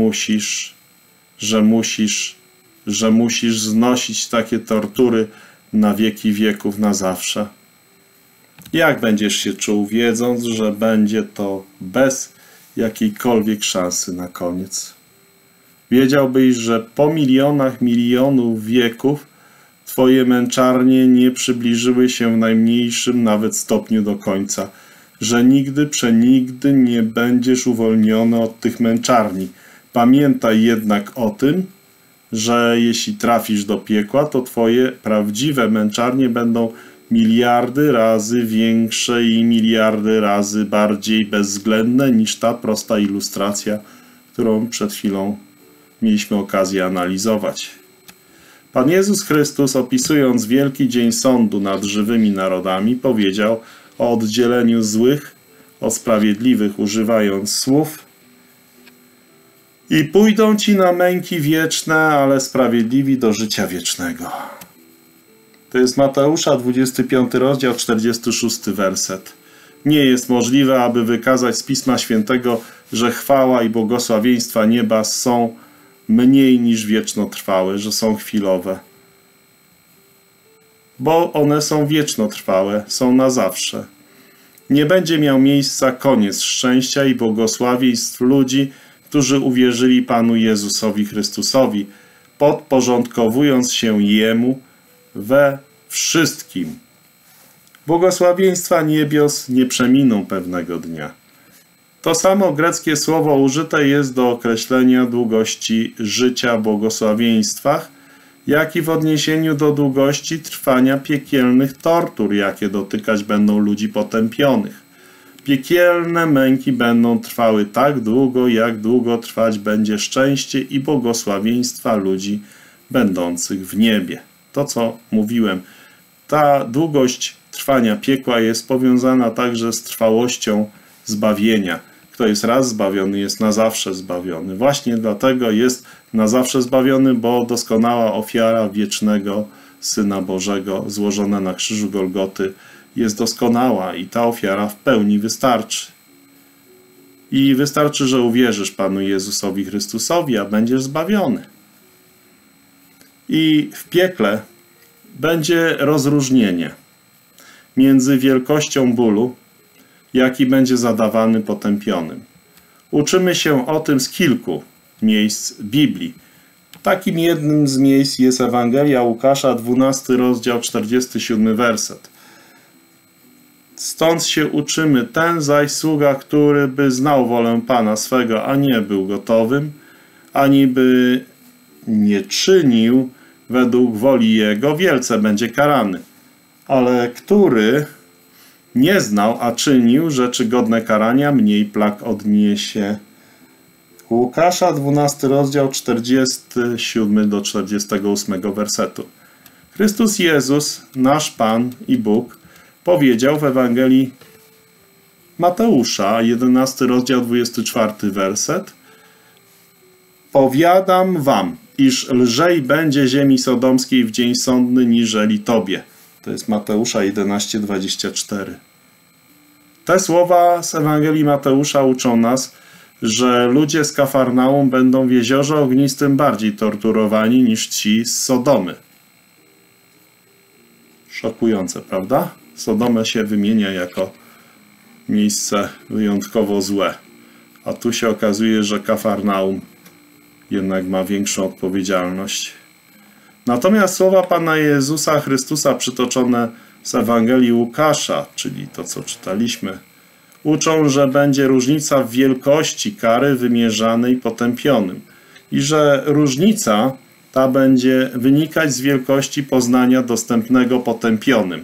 musisz znosić takie tortury na wieki wieków, na zawsze. Jak będziesz się czuł, wiedząc, że będzie to bez jakiejkolwiek szansy na koniec? Wiedziałbyś, że po milionów wieków twoje męczarnie nie przybliżyły się w najmniejszym nawet stopniu do końca, że nigdy, przenigdy nie będziesz uwolniony od tych męczarni. Pamiętaj jednak o tym, że jeśli trafisz do piekła, to twoje prawdziwe męczarnie będą miliardy razy większe i miliardy razy bardziej bezwzględne niż ta prosta ilustracja, którą przed chwilą mieliśmy okazję analizować. Pan Jezus Chrystus, opisując wielki dzień sądu nad żywymi narodami, powiedział o oddzieleniu złych od sprawiedliwych, używając słów: i pójdą ci na męki wieczne, ale sprawiedliwi do życia wiecznego. To jest Mateusza 25 rozdział, 46 werset. Nie jest możliwe, aby wykazać z Pisma Świętego, że chwała i błogosławieństwa nieba są mniej niż wiecznotrwałe, że są chwilowe. Bo one są wiecznotrwałe, są na zawsze. Nie będzie miał miejsca koniec szczęścia i błogosławieństw ludzi, którzy uwierzyli Panu Jezusowi Chrystusowi, podporządkowując się Jemu we wszystkim. Błogosławieństwa niebios nie przeminą pewnego dnia. To samo greckie słowo użyte jest do określenia długości życia w błogosławieństwach, jak i w odniesieniu do długości trwania piekielnych tortur, jakie dotykać będą ludzi potępionych. Piekielne męki będą trwały tak długo, jak długo trwać będzie szczęście i błogosławieństwa ludzi będących w niebie. To, co mówiłem, ta długość trwania piekła jest powiązana także z trwałością zbawienia. Kto jest raz zbawiony, jest na zawsze zbawiony. Właśnie dlatego jest na zawsze zbawiony, bo doskonała ofiara wiecznego Syna Bożego złożona na krzyżu Golgoty jest doskonała i ta ofiara w pełni wystarczy. I wystarczy, że uwierzysz Panu Jezusowi Chrystusowi, a będziesz zbawiony. I w piekle będzie rozróżnienie między wielkością bólu, jaki będzie zadawany potępionym. Uczymy się o tym z kilku miejsc Biblii. Takim jednym z miejsc jest Ewangelia Łukasza, 12 rozdział, 47 werset. Stąd się uczymy, ten zaś sługa, który by znał wolę Pana swego, a nie był gotowym, ani by nie czynił według woli Jego, wielce będzie karany. Ale który nie znał, a czynił rzeczy godne karania, mniej plag odniesie. Łukasza, 12 rozdział, 47 do 48 wersetu. Chrystus Jezus, nasz Pan i Bóg, powiedział w Ewangelii Mateusza, 11 rozdział, 24 werset. Powiadam wam, iż lżej będzie ziemi sodomskiej w dzień sądny niżeli tobie. To jest Mateusza 11:24. Te słowa z Ewangelii Mateusza uczą nas, że ludzie z Kafarnaum będą w jeziorze ognistym bardziej torturowani niż ci z Sodomy. Szokujące, prawda? Sodomę się wymienia jako miejsce wyjątkowo złe. A tu się okazuje, że Kafarnaum jednak ma większą odpowiedzialność. Natomiast słowa Pana Jezusa Chrystusa przytoczone z Ewangelii Łukasza, czyli to, co czytaliśmy, uczą, że będzie różnica w wielkości kary wymierzanej potępionym i że różnica ta będzie wynikać z wielkości poznania dostępnego potępionym,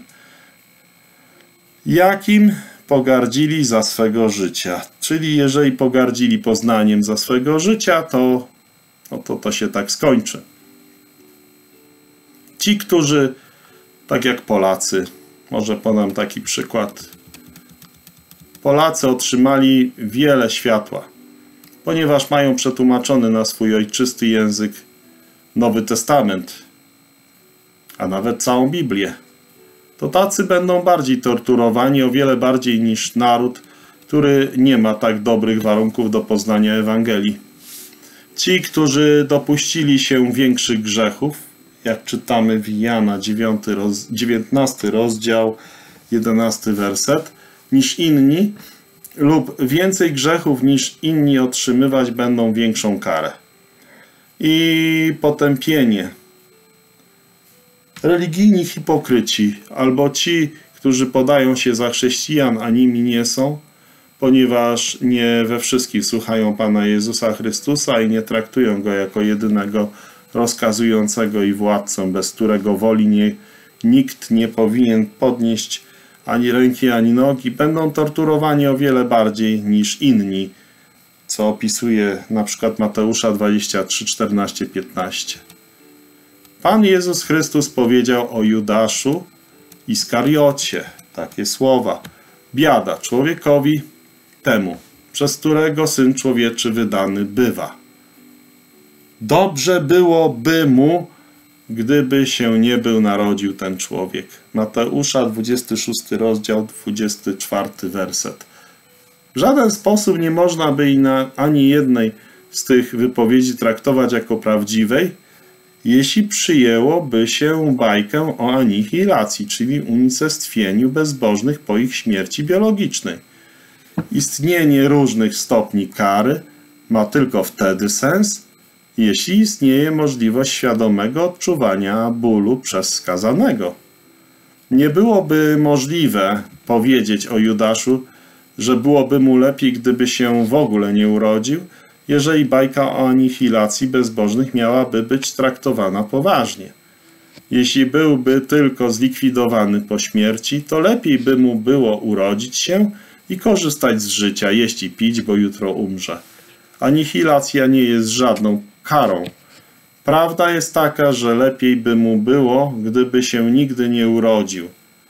jakim pogardzili za swego życia. Czyli jeżeli pogardzili poznaniem za swego życia, to się tak skończy. Ci, którzy, tak jak Polacy, może podam taki przykład, Polacy otrzymali wiele światła, ponieważ mają przetłumaczony na swój ojczysty język Nowy Testament, a nawet całą Biblię. To tacy będą bardziej torturowani, o wiele bardziej niż naród, który nie ma tak dobrych warunków do poznania Ewangelii. Ci, którzy dopuścili się większych grzechów, jak czytamy w Jana 19 rozdział, 11 werset, niż inni, lub więcej grzechów niż inni otrzymywać będą większą karę. I potępienie. Religijni hipokryci, albo ci, którzy podają się za chrześcijan, a nimi nie są, ponieważ nie we wszystkich słuchają Pana Jezusa Chrystusa i nie traktują Go jako jedynego rozkazującego i władcę, bez którego woli nikt nie powinien podnieść ani ręki, ani nogi, będą torturowani o wiele bardziej niż inni, co opisuje na przykład Mateusza 23, 14, 15. Pan Jezus Chrystus powiedział o Judaszu Iskariocie takie słowa: biada człowiekowi temu, przez którego Syn Człowieczy wydany bywa. Dobrze byłoby mu, gdyby się nie był narodził ten człowiek. Mateusza 26 rozdział, 24 werset. W żaden sposób nie można by ani jednej z tych wypowiedzi traktować jako prawdziwej, jeśli przyjęłoby się bajkę o anihilacji, czyli unicestwieniu bezbożnych po ich śmierci biologicznej. Istnienie różnych stopni kary ma tylko wtedy sens, jeśli istnieje możliwość świadomego odczuwania bólu przez skazanego. Nie byłoby możliwe powiedzieć o Judaszu, że byłoby mu lepiej, gdyby się w ogóle nie urodził, jeżeli bajka o anihilacji bezbożnych miałaby być traktowana poważnie. Jeśli byłby tylko zlikwidowany po śmierci, to lepiej by mu było urodzić się i korzystać z życia, jeść i pić, bo jutro umrze. Anihilacja nie jest żadną karą. Prawda jest taka, że lepiej by mu było, gdyby się nigdy nie urodził,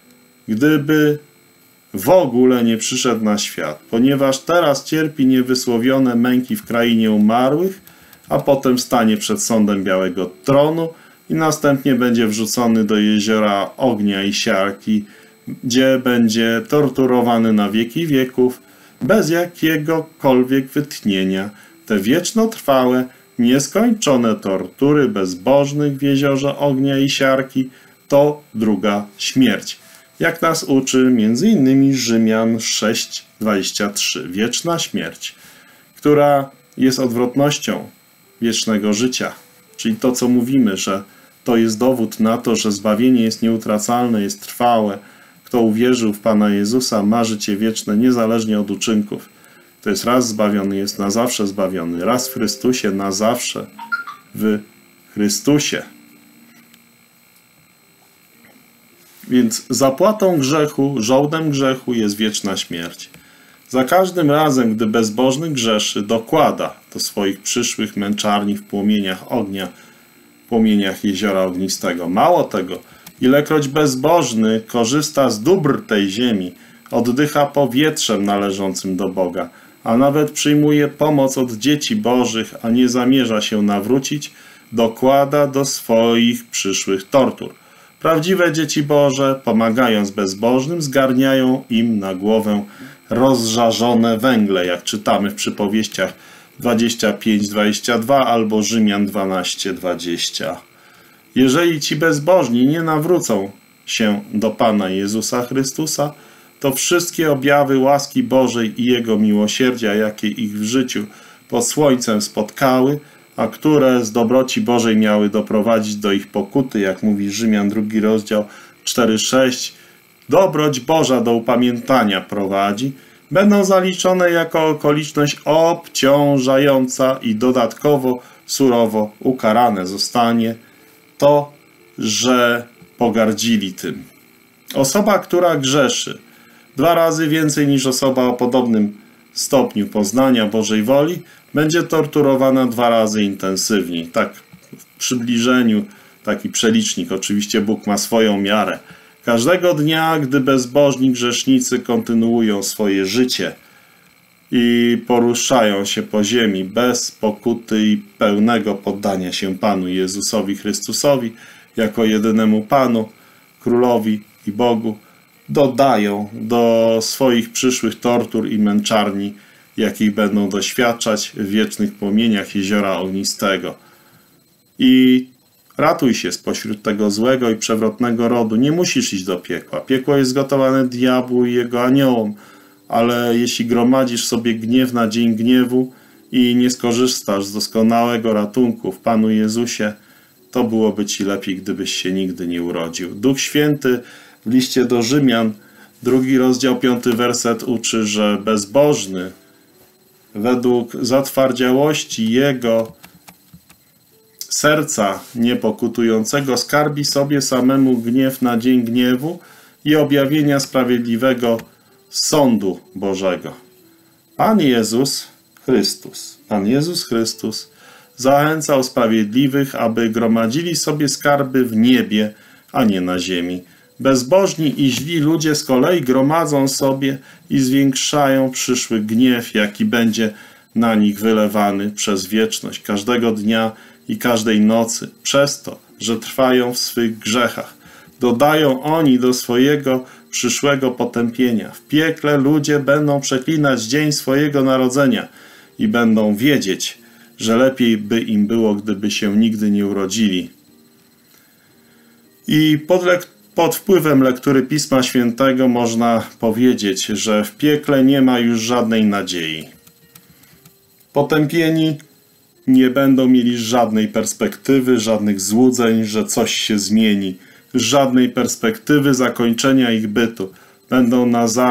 gdyby w ogóle nie przyszedł na świat, ponieważ teraz cierpi niewysłowione męki w krainie umarłych, a potem stanie przed sądem Białego Tronu i następnie będzie wrzucony do jeziora ognia i siarki, gdzie będzie torturowany na wieki wieków, bez jakiegokolwiek wytchnienia. Te wiecznotrwałe, nieskończone tortury bezbożnych w jeziorze ognia i siarki to druga śmierć. Jak nas uczy m.in. Rzymian 6:23. Wieczna śmierć, która jest odwrotnością wiecznego życia. Czyli to, co mówimy, że to jest dowód na to, że zbawienie jest nieutracalne, jest trwałe. Kto uwierzył w Pana Jezusa, ma życie wieczne, niezależnie od uczynków. To jest raz zbawiony, jest na zawsze zbawiony. Raz w Chrystusie, na zawsze w Chrystusie. Więc zapłatą grzechu, żołdem grzechu jest wieczna śmierć. Za każdym razem, gdy bezbożny grzeszy, dokłada do swoich przyszłych męczarni w płomieniach ognia, płomieniach jeziora ognistego. Mało tego, ilekroć bezbożny korzysta z dóbr tej ziemi, oddycha powietrzem należącym do Boga, a nawet przyjmuje pomoc od dzieci bożych, a nie zamierza się nawrócić, dokłada do swoich przyszłych tortur. Prawdziwe dzieci Boże, pomagając bezbożnym, zgarniają im na głowę rozżarzone węgle, jak czytamy w przypowieściach 25-22 albo Rzymian 12-20. Jeżeli ci bezbożni nie nawrócą się do Pana Jezusa Chrystusa, to wszystkie objawy łaski Bożej i Jego miłosierdzia, jakie ich w życiu pod słońcem spotkały, a które z dobroci Bożej miały doprowadzić do ich pokuty, jak mówi Rzymian 2 rozdział 4-6, dobroć Boża do upamiętania prowadzi, będą zaliczone jako okoliczność obciążająca i dodatkowo surowo ukarane zostanie to, że pogardzili tym. Osoba, która grzeszy 2 razy więcej niż osoba o podobnym stopniu poznania Bożej woli, będzie torturowana 2 razy intensywniej. Tak w przybliżeniu, taki przelicznik. Oczywiście Bóg ma swoją miarę. Każdego dnia, gdy bezbożni grzesznicy kontynuują swoje życie i poruszają się po ziemi bez pokuty i pełnego poddania się Panu Jezusowi Chrystusowi, jako jedynemu Panu, Królowi i Bogu, dodają do swoich przyszłych tortur i męczarni, jakich będą doświadczać w wiecznych płomieniach jeziora ognistego. I ratuj się spośród tego złego i przewrotnego rodu. Nie musisz iść do piekła. Piekło jest zgotowane diabłu i jego aniołom, ale jeśli gromadzisz sobie gniew na dzień gniewu i nie skorzystasz z doskonałego ratunku w Panu Jezusie, to byłoby ci lepiej, gdybyś się nigdy nie urodził. Duch Święty w liście do Rzymian, 2 rozdział 5 werset uczy, że bezbożny według zatwardziałości jego serca niepokutującego skarbi sobie samemu gniew na dzień gniewu i objawienia sprawiedliwego sądu Bożego. Pan Jezus Chrystus zachęcał sprawiedliwych, aby gromadzili sobie skarby w niebie, a nie na ziemi. Bezbożni i źli ludzie z kolei gromadzą sobie i zwiększają przyszły gniew, jaki będzie na nich wylewany przez wieczność, każdego dnia i każdej nocy, przez to, że trwają w swych grzechach. Dodają oni do swojego przyszłego potępienia. W piekle ludzie będą przeklinać dzień swojego narodzenia i będą wiedzieć, że lepiej by im było, gdyby się nigdy nie urodzili. I pod wpływem lektury Pisma Świętego można powiedzieć, że w piekle nie ma już żadnej nadziei. Potępieni nie będą mieli żadnej perspektywy, żadnych złudzeń, że coś się zmieni, żadnej perspektywy zakończenia ich bytu. Będą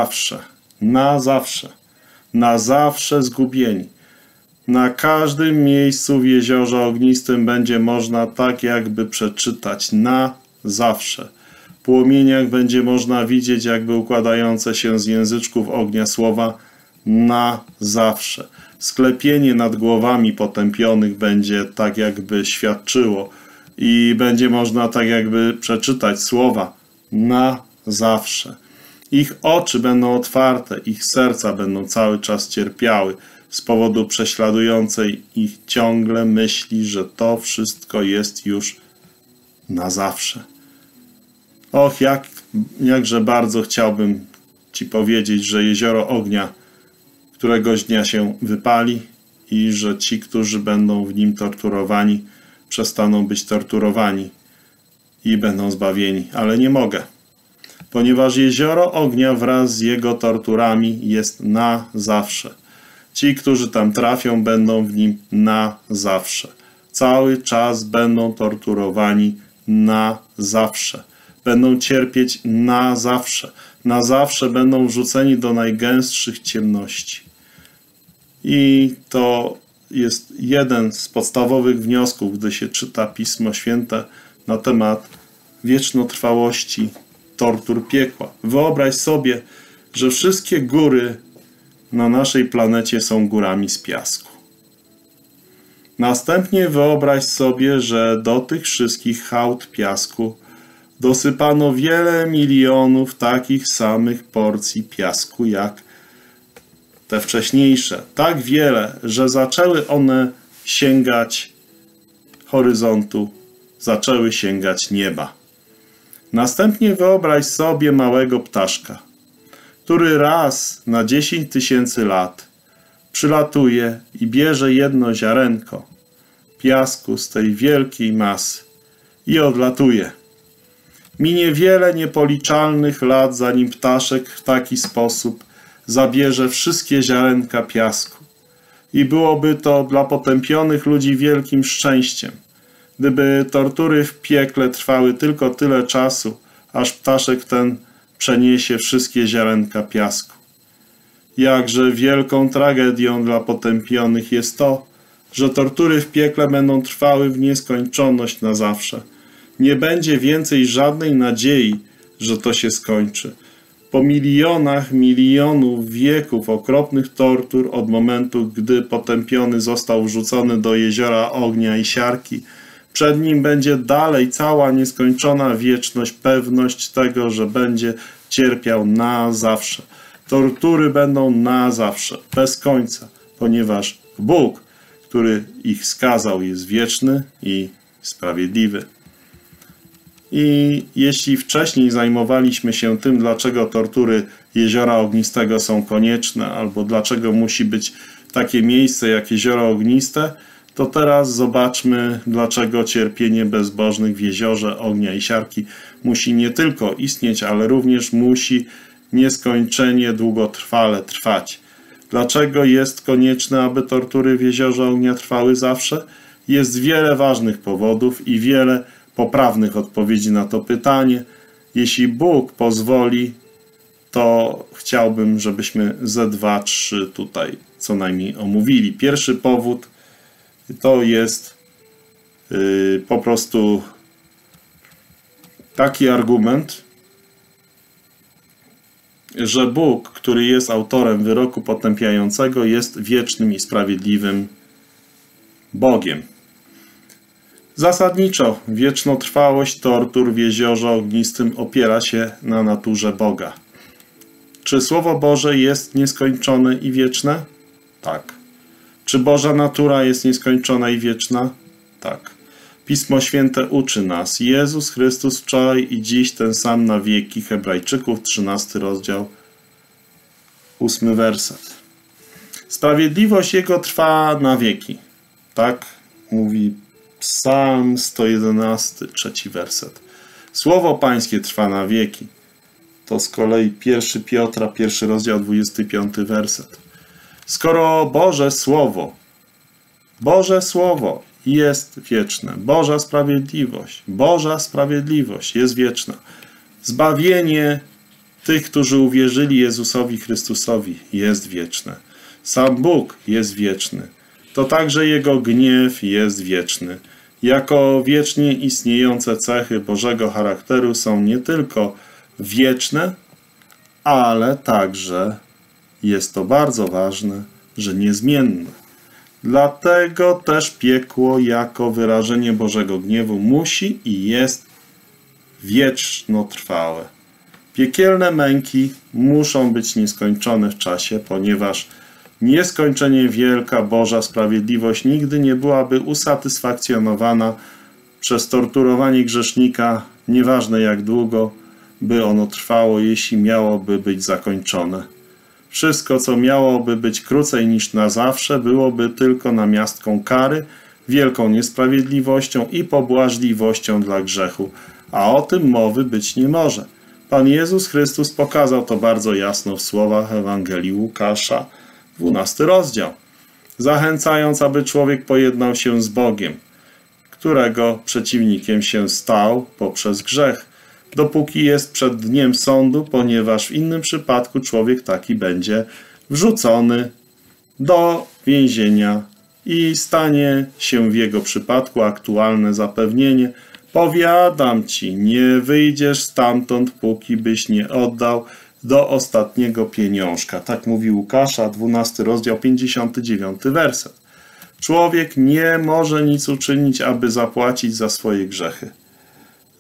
na zawsze zgubieni. Na każdym miejscu w jeziorze ognistym będzie można tak jakby przeczytać na zawsze. W płomieniach będzie można widzieć jakby układające się z języczków ognia słowa na zawsze. Sklepienie nad głowami potępionych będzie tak jakby świadczyło i będzie można tak jakby przeczytać słowa na zawsze. Ich oczy będą otwarte, ich serca będą cały czas cierpiały z powodu prześladującej ich ciągle myśli, że to wszystko jest już na zawsze. Och, jakże bardzo chciałbym Ci powiedzieć, że jezioro ognia któregoś dnia się wypali i że ci, którzy będą w nim torturowani, przestaną być torturowani i będą zbawieni. Ale nie mogę, ponieważ jezioro ognia wraz z jego torturami jest na zawsze. Ci, którzy tam trafią, będą w nim na zawsze. Cały czas będą torturowani na zawsze. Będą cierpieć na zawsze. Na zawsze będą wrzuceni do najgęstszych ciemności. I to jest jeden z podstawowych wniosków, gdy się czyta Pismo Święte na temat wiecznotrwałości tortur piekła. Wyobraź sobie, że wszystkie góry na naszej planecie są górami z piasku. Następnie wyobraź sobie, że do tych wszystkich hałd piasku dosypano wiele milionów takich samych porcji piasku jak te wcześniejsze. Tak wiele, że zaczęły one sięgać horyzontu, zaczęły sięgać nieba. Następnie wyobraź sobie małego ptaszka, który raz na 10 000 lat przylatuje i bierze jedno ziarenko piasku z tej wielkiej masy i odlatuje. Minie wiele niepoliczalnych lat, zanim ptaszek w taki sposób zabierze wszystkie ziarenka piasku. I byłoby to dla potępionych ludzi wielkim szczęściem, gdyby tortury w piekle trwały tylko tyle czasu, aż ptaszek ten przeniesie wszystkie ziarenka piasku. Jakże wielką tragedią dla potępionych jest to, że tortury w piekle będą trwały w nieskończoność na zawsze. Nie będzie więcej żadnej nadziei, że to się skończy. Po milionów wieków okropnych tortur od momentu, gdy potępiony został wrzucony do jeziora ognia i siarki, przed nim będzie dalej cała nieskończona wieczność, pewność tego, że będzie cierpiał na zawsze. Tortury będą na zawsze, bez końca, ponieważ Bóg, który ich skazał, jest wieczny i sprawiedliwy. I jeśli wcześniej zajmowaliśmy się tym, dlaczego tortury jeziora ognistego są konieczne, albo dlaczego musi być takie miejsce jak jezioro ogniste, to teraz zobaczmy, dlaczego cierpienie bezbożnych w jeziorze ognia i siarki musi nie tylko istnieć, ale również musi nieskończenie długotrwale trwać. Dlaczego jest konieczne, aby tortury w jeziorze ognia trwały zawsze? Jest wiele ważnych powodów i wiele poprawnych odpowiedzi na to pytanie. Jeśli Bóg pozwoli, to chciałbym, żebyśmy ze 2-3 tutaj co najmniej omówili. Pierwszy powód to jest po prostu taki argument, że Bóg, który jest autorem wyroku potępiającego, jest wiecznym i sprawiedliwym Bogiem. Zasadniczo wiecznotrwałość tortur w jeziorze ognistym opiera się na naturze Boga. Czy Słowo Boże jest nieskończone i wieczne? Tak. Czy Boża natura jest nieskończona i wieczna? Tak. Pismo Święte uczy nas. Jezus Chrystus wczoraj i dziś ten sam na wieki. Hebrajczyków, 13 rozdział, 8 werset. Sprawiedliwość Jego trwa na wieki. Tak mówi Psalm 111, 3 werset. Słowo Pańskie trwa na wieki. To z kolei 1 Piotra, 1 rozdział, 25 werset. Skoro Boże Słowo jest wieczne, Boża sprawiedliwość jest wieczna, zbawienie tych, którzy uwierzyli Jezusowi Chrystusowi, jest wieczne, sam Bóg jest wieczny, to także Jego gniew jest wieczny. Jako wiecznie istniejące cechy Bożego charakteru są nie tylko wieczne, ale także jest to bardzo ważne, że niezmienne. Dlatego też piekło jako wyrażenie Bożego gniewu musi i jest wiecznotrwałe. Piekielne męki muszą być nieskończone w czasie, ponieważ nieskończenie wielka Boża sprawiedliwość nigdy nie byłaby usatysfakcjonowana przez torturowanie grzesznika, nieważne jak długo by ono trwało, jeśli miałoby być zakończone. Wszystko, co miałoby być krócej niż na zawsze, byłoby tylko namiastką kary, wielką niesprawiedliwością i pobłażliwością dla grzechu, a o tym mowy być nie może. Pan Jezus Chrystus pokazał to bardzo jasno w słowach Ewangelii Łukasza, 12 rozdział, zachęcając, aby człowiek pojednał się z Bogiem, którego przeciwnikiem się stał poprzez grzech, dopóki jest przed dniem sądu, ponieważ w innym przypadku człowiek taki będzie wrzucony do więzienia i stanie się w jego przypadku aktualne zapewnienie: powiadam ci, nie wyjdziesz stamtąd, póki byś nie oddał do ostatniego pieniążka. Tak mówi Łukasza, 12 rozdział, 59 werset. Człowiek nie może nic uczynić, aby zapłacić za swoje grzechy.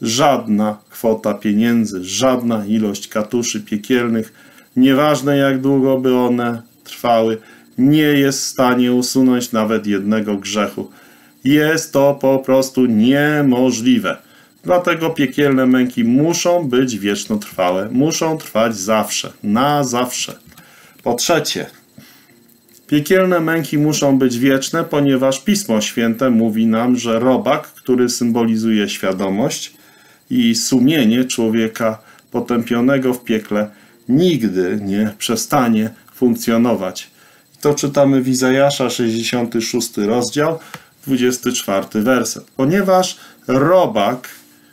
żadna kwota pieniędzy, żadna ilość katuszy piekielnych, nieważne jak długo by one trwały, nie jest w stanie usunąć nawet jednego grzechu. Jest to po prostu niemożliwe. Dlatego piekielne męki muszą być wiecznotrwałe, muszą trwać zawsze, na zawsze. Po trzecie, piekielne męki muszą być wieczne, ponieważ Pismo Święte mówi nam, że robak, który symbolizuje świadomość i sumienie człowieka potępionego w piekle, nigdy nie przestanie funkcjonować. To czytamy w Izajasza 66 rozdział, 24 werset. Ponieważ robak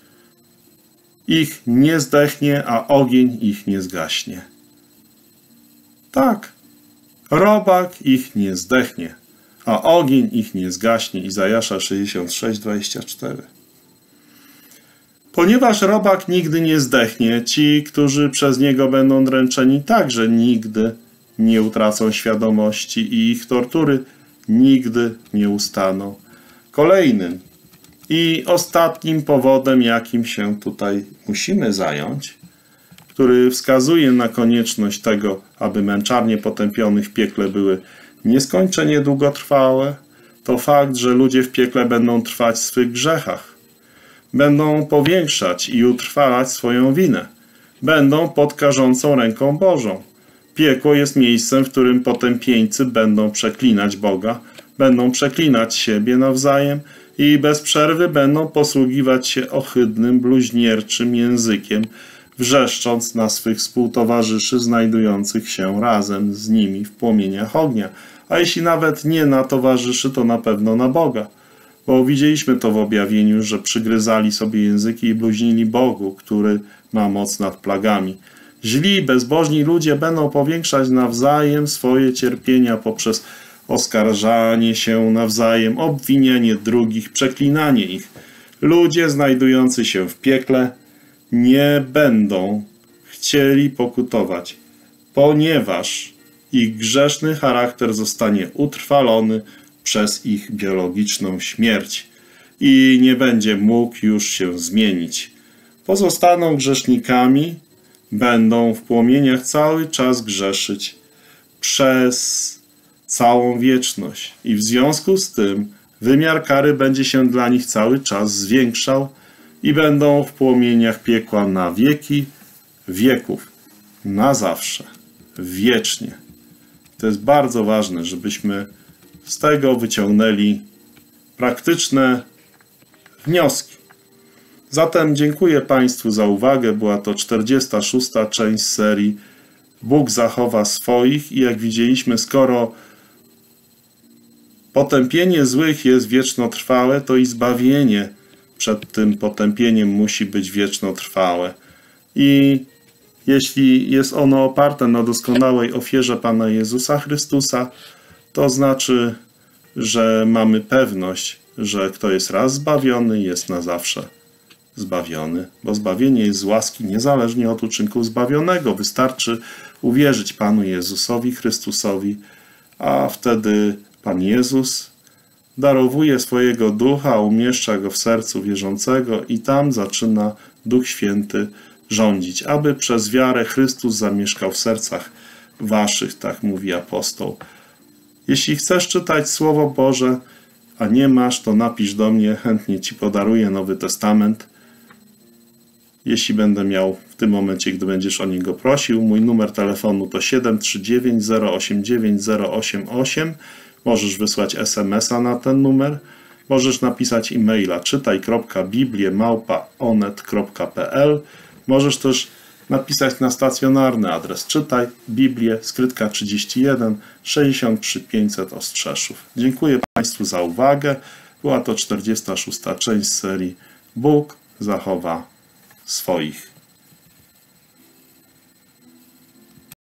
ich nie zdechnie, a ogień ich nie zgaśnie. Tak, robak ich nie zdechnie, a ogień ich nie zgaśnie. Izajasza 66, 24. Ponieważ robak nigdy nie zdechnie, ci, którzy przez niego będą dręczeni, także nigdy nie utracą świadomości i ich tortury nigdy nie ustaną. Kolejnym i ostatnim powodem, jakim się tutaj musimy zająć, który wskazuje na konieczność tego, aby męczarnie potępionych w piekle były nieskończenie długotrwałe, to fakt, że ludzie w piekle będą trwać w swych grzechach. Będą powiększać i utrwalać swoją winę. Będą pod karzącą ręką Bożą. Piekło jest miejscem, w którym potępieńcy będą przeklinać Boga, będą przeklinać siebie nawzajem i bez przerwy będą posługiwać się ohydnym, bluźnierczym językiem, wrzeszcząc na swych współtowarzyszy znajdujących się razem z nimi w płomieniach ognia. A jeśli nawet nie na towarzyszy, to na pewno na Boga. Bo widzieliśmy to w objawieniu, że przygryzali sobie języki i bluźnili Bogu, który ma moc nad plagami. Źli, bezbożni ludzie będą powiększać nawzajem swoje cierpienia poprzez oskarżanie się nawzajem, obwinianie drugich, przeklinanie ich. Ludzie znajdujący się w piekle nie będą chcieli pokutować, ponieważ ich grzeszny charakter zostanie utrwalony przez ich biologiczną śmierć i nie będzie mógł już się zmienić. Pozostaną grzesznikami, będą w płomieniach cały czas grzeszyć przez całą wieczność i w związku z tym wymiar kary będzie się dla nich cały czas zwiększał i będą w płomieniach piekła na wieki wieków, na zawsze, wiecznie. To jest bardzo ważne, żebyśmy z tego wyciągnęli praktyczne wnioski. Zatem dziękuję Państwu za uwagę. Była to 46. część serii Bóg zachowa swoich i jak widzieliśmy, skoro potępienie złych jest wiecznotrwałe, to i zbawienie przed tym potępieniem musi być wiecznotrwałe. I jeśli jest ono oparte na doskonałej ofierze Pana Jezusa Chrystusa, to znaczy, że mamy pewność, że kto jest raz zbawiony, jest na zawsze zbawiony, bo zbawienie jest z łaski niezależnie od uczynków zbawionego. Wystarczy uwierzyć Panu Jezusowi Chrystusowi, a wtedy Pan Jezus darowuje swojego ducha, umieszcza go w sercu wierzącego i tam zaczyna Duch Święty rządzić, aby przez wiarę Chrystus zamieszkał w sercach waszych, tak mówi apostoł. Jeśli chcesz czytać Słowo Boże, a nie masz, to napisz do mnie, chętnie ci podaruję Nowy Testament. Jeśli będę miał w tym momencie, gdy będziesz o niego prosił. Mój numer telefonu to 739 089 088. Możesz wysłać SMS-a na ten numer. Możesz napisać e-maila czytaj.biblię@onet.pl. Możesz też napisać na stacjonarny adres Czytaj Biblię, skrytka 31 63 500 Ostrzeszów. Dziękuję Państwu za uwagę. Była to 46. część serii Bóg zachowa swoich.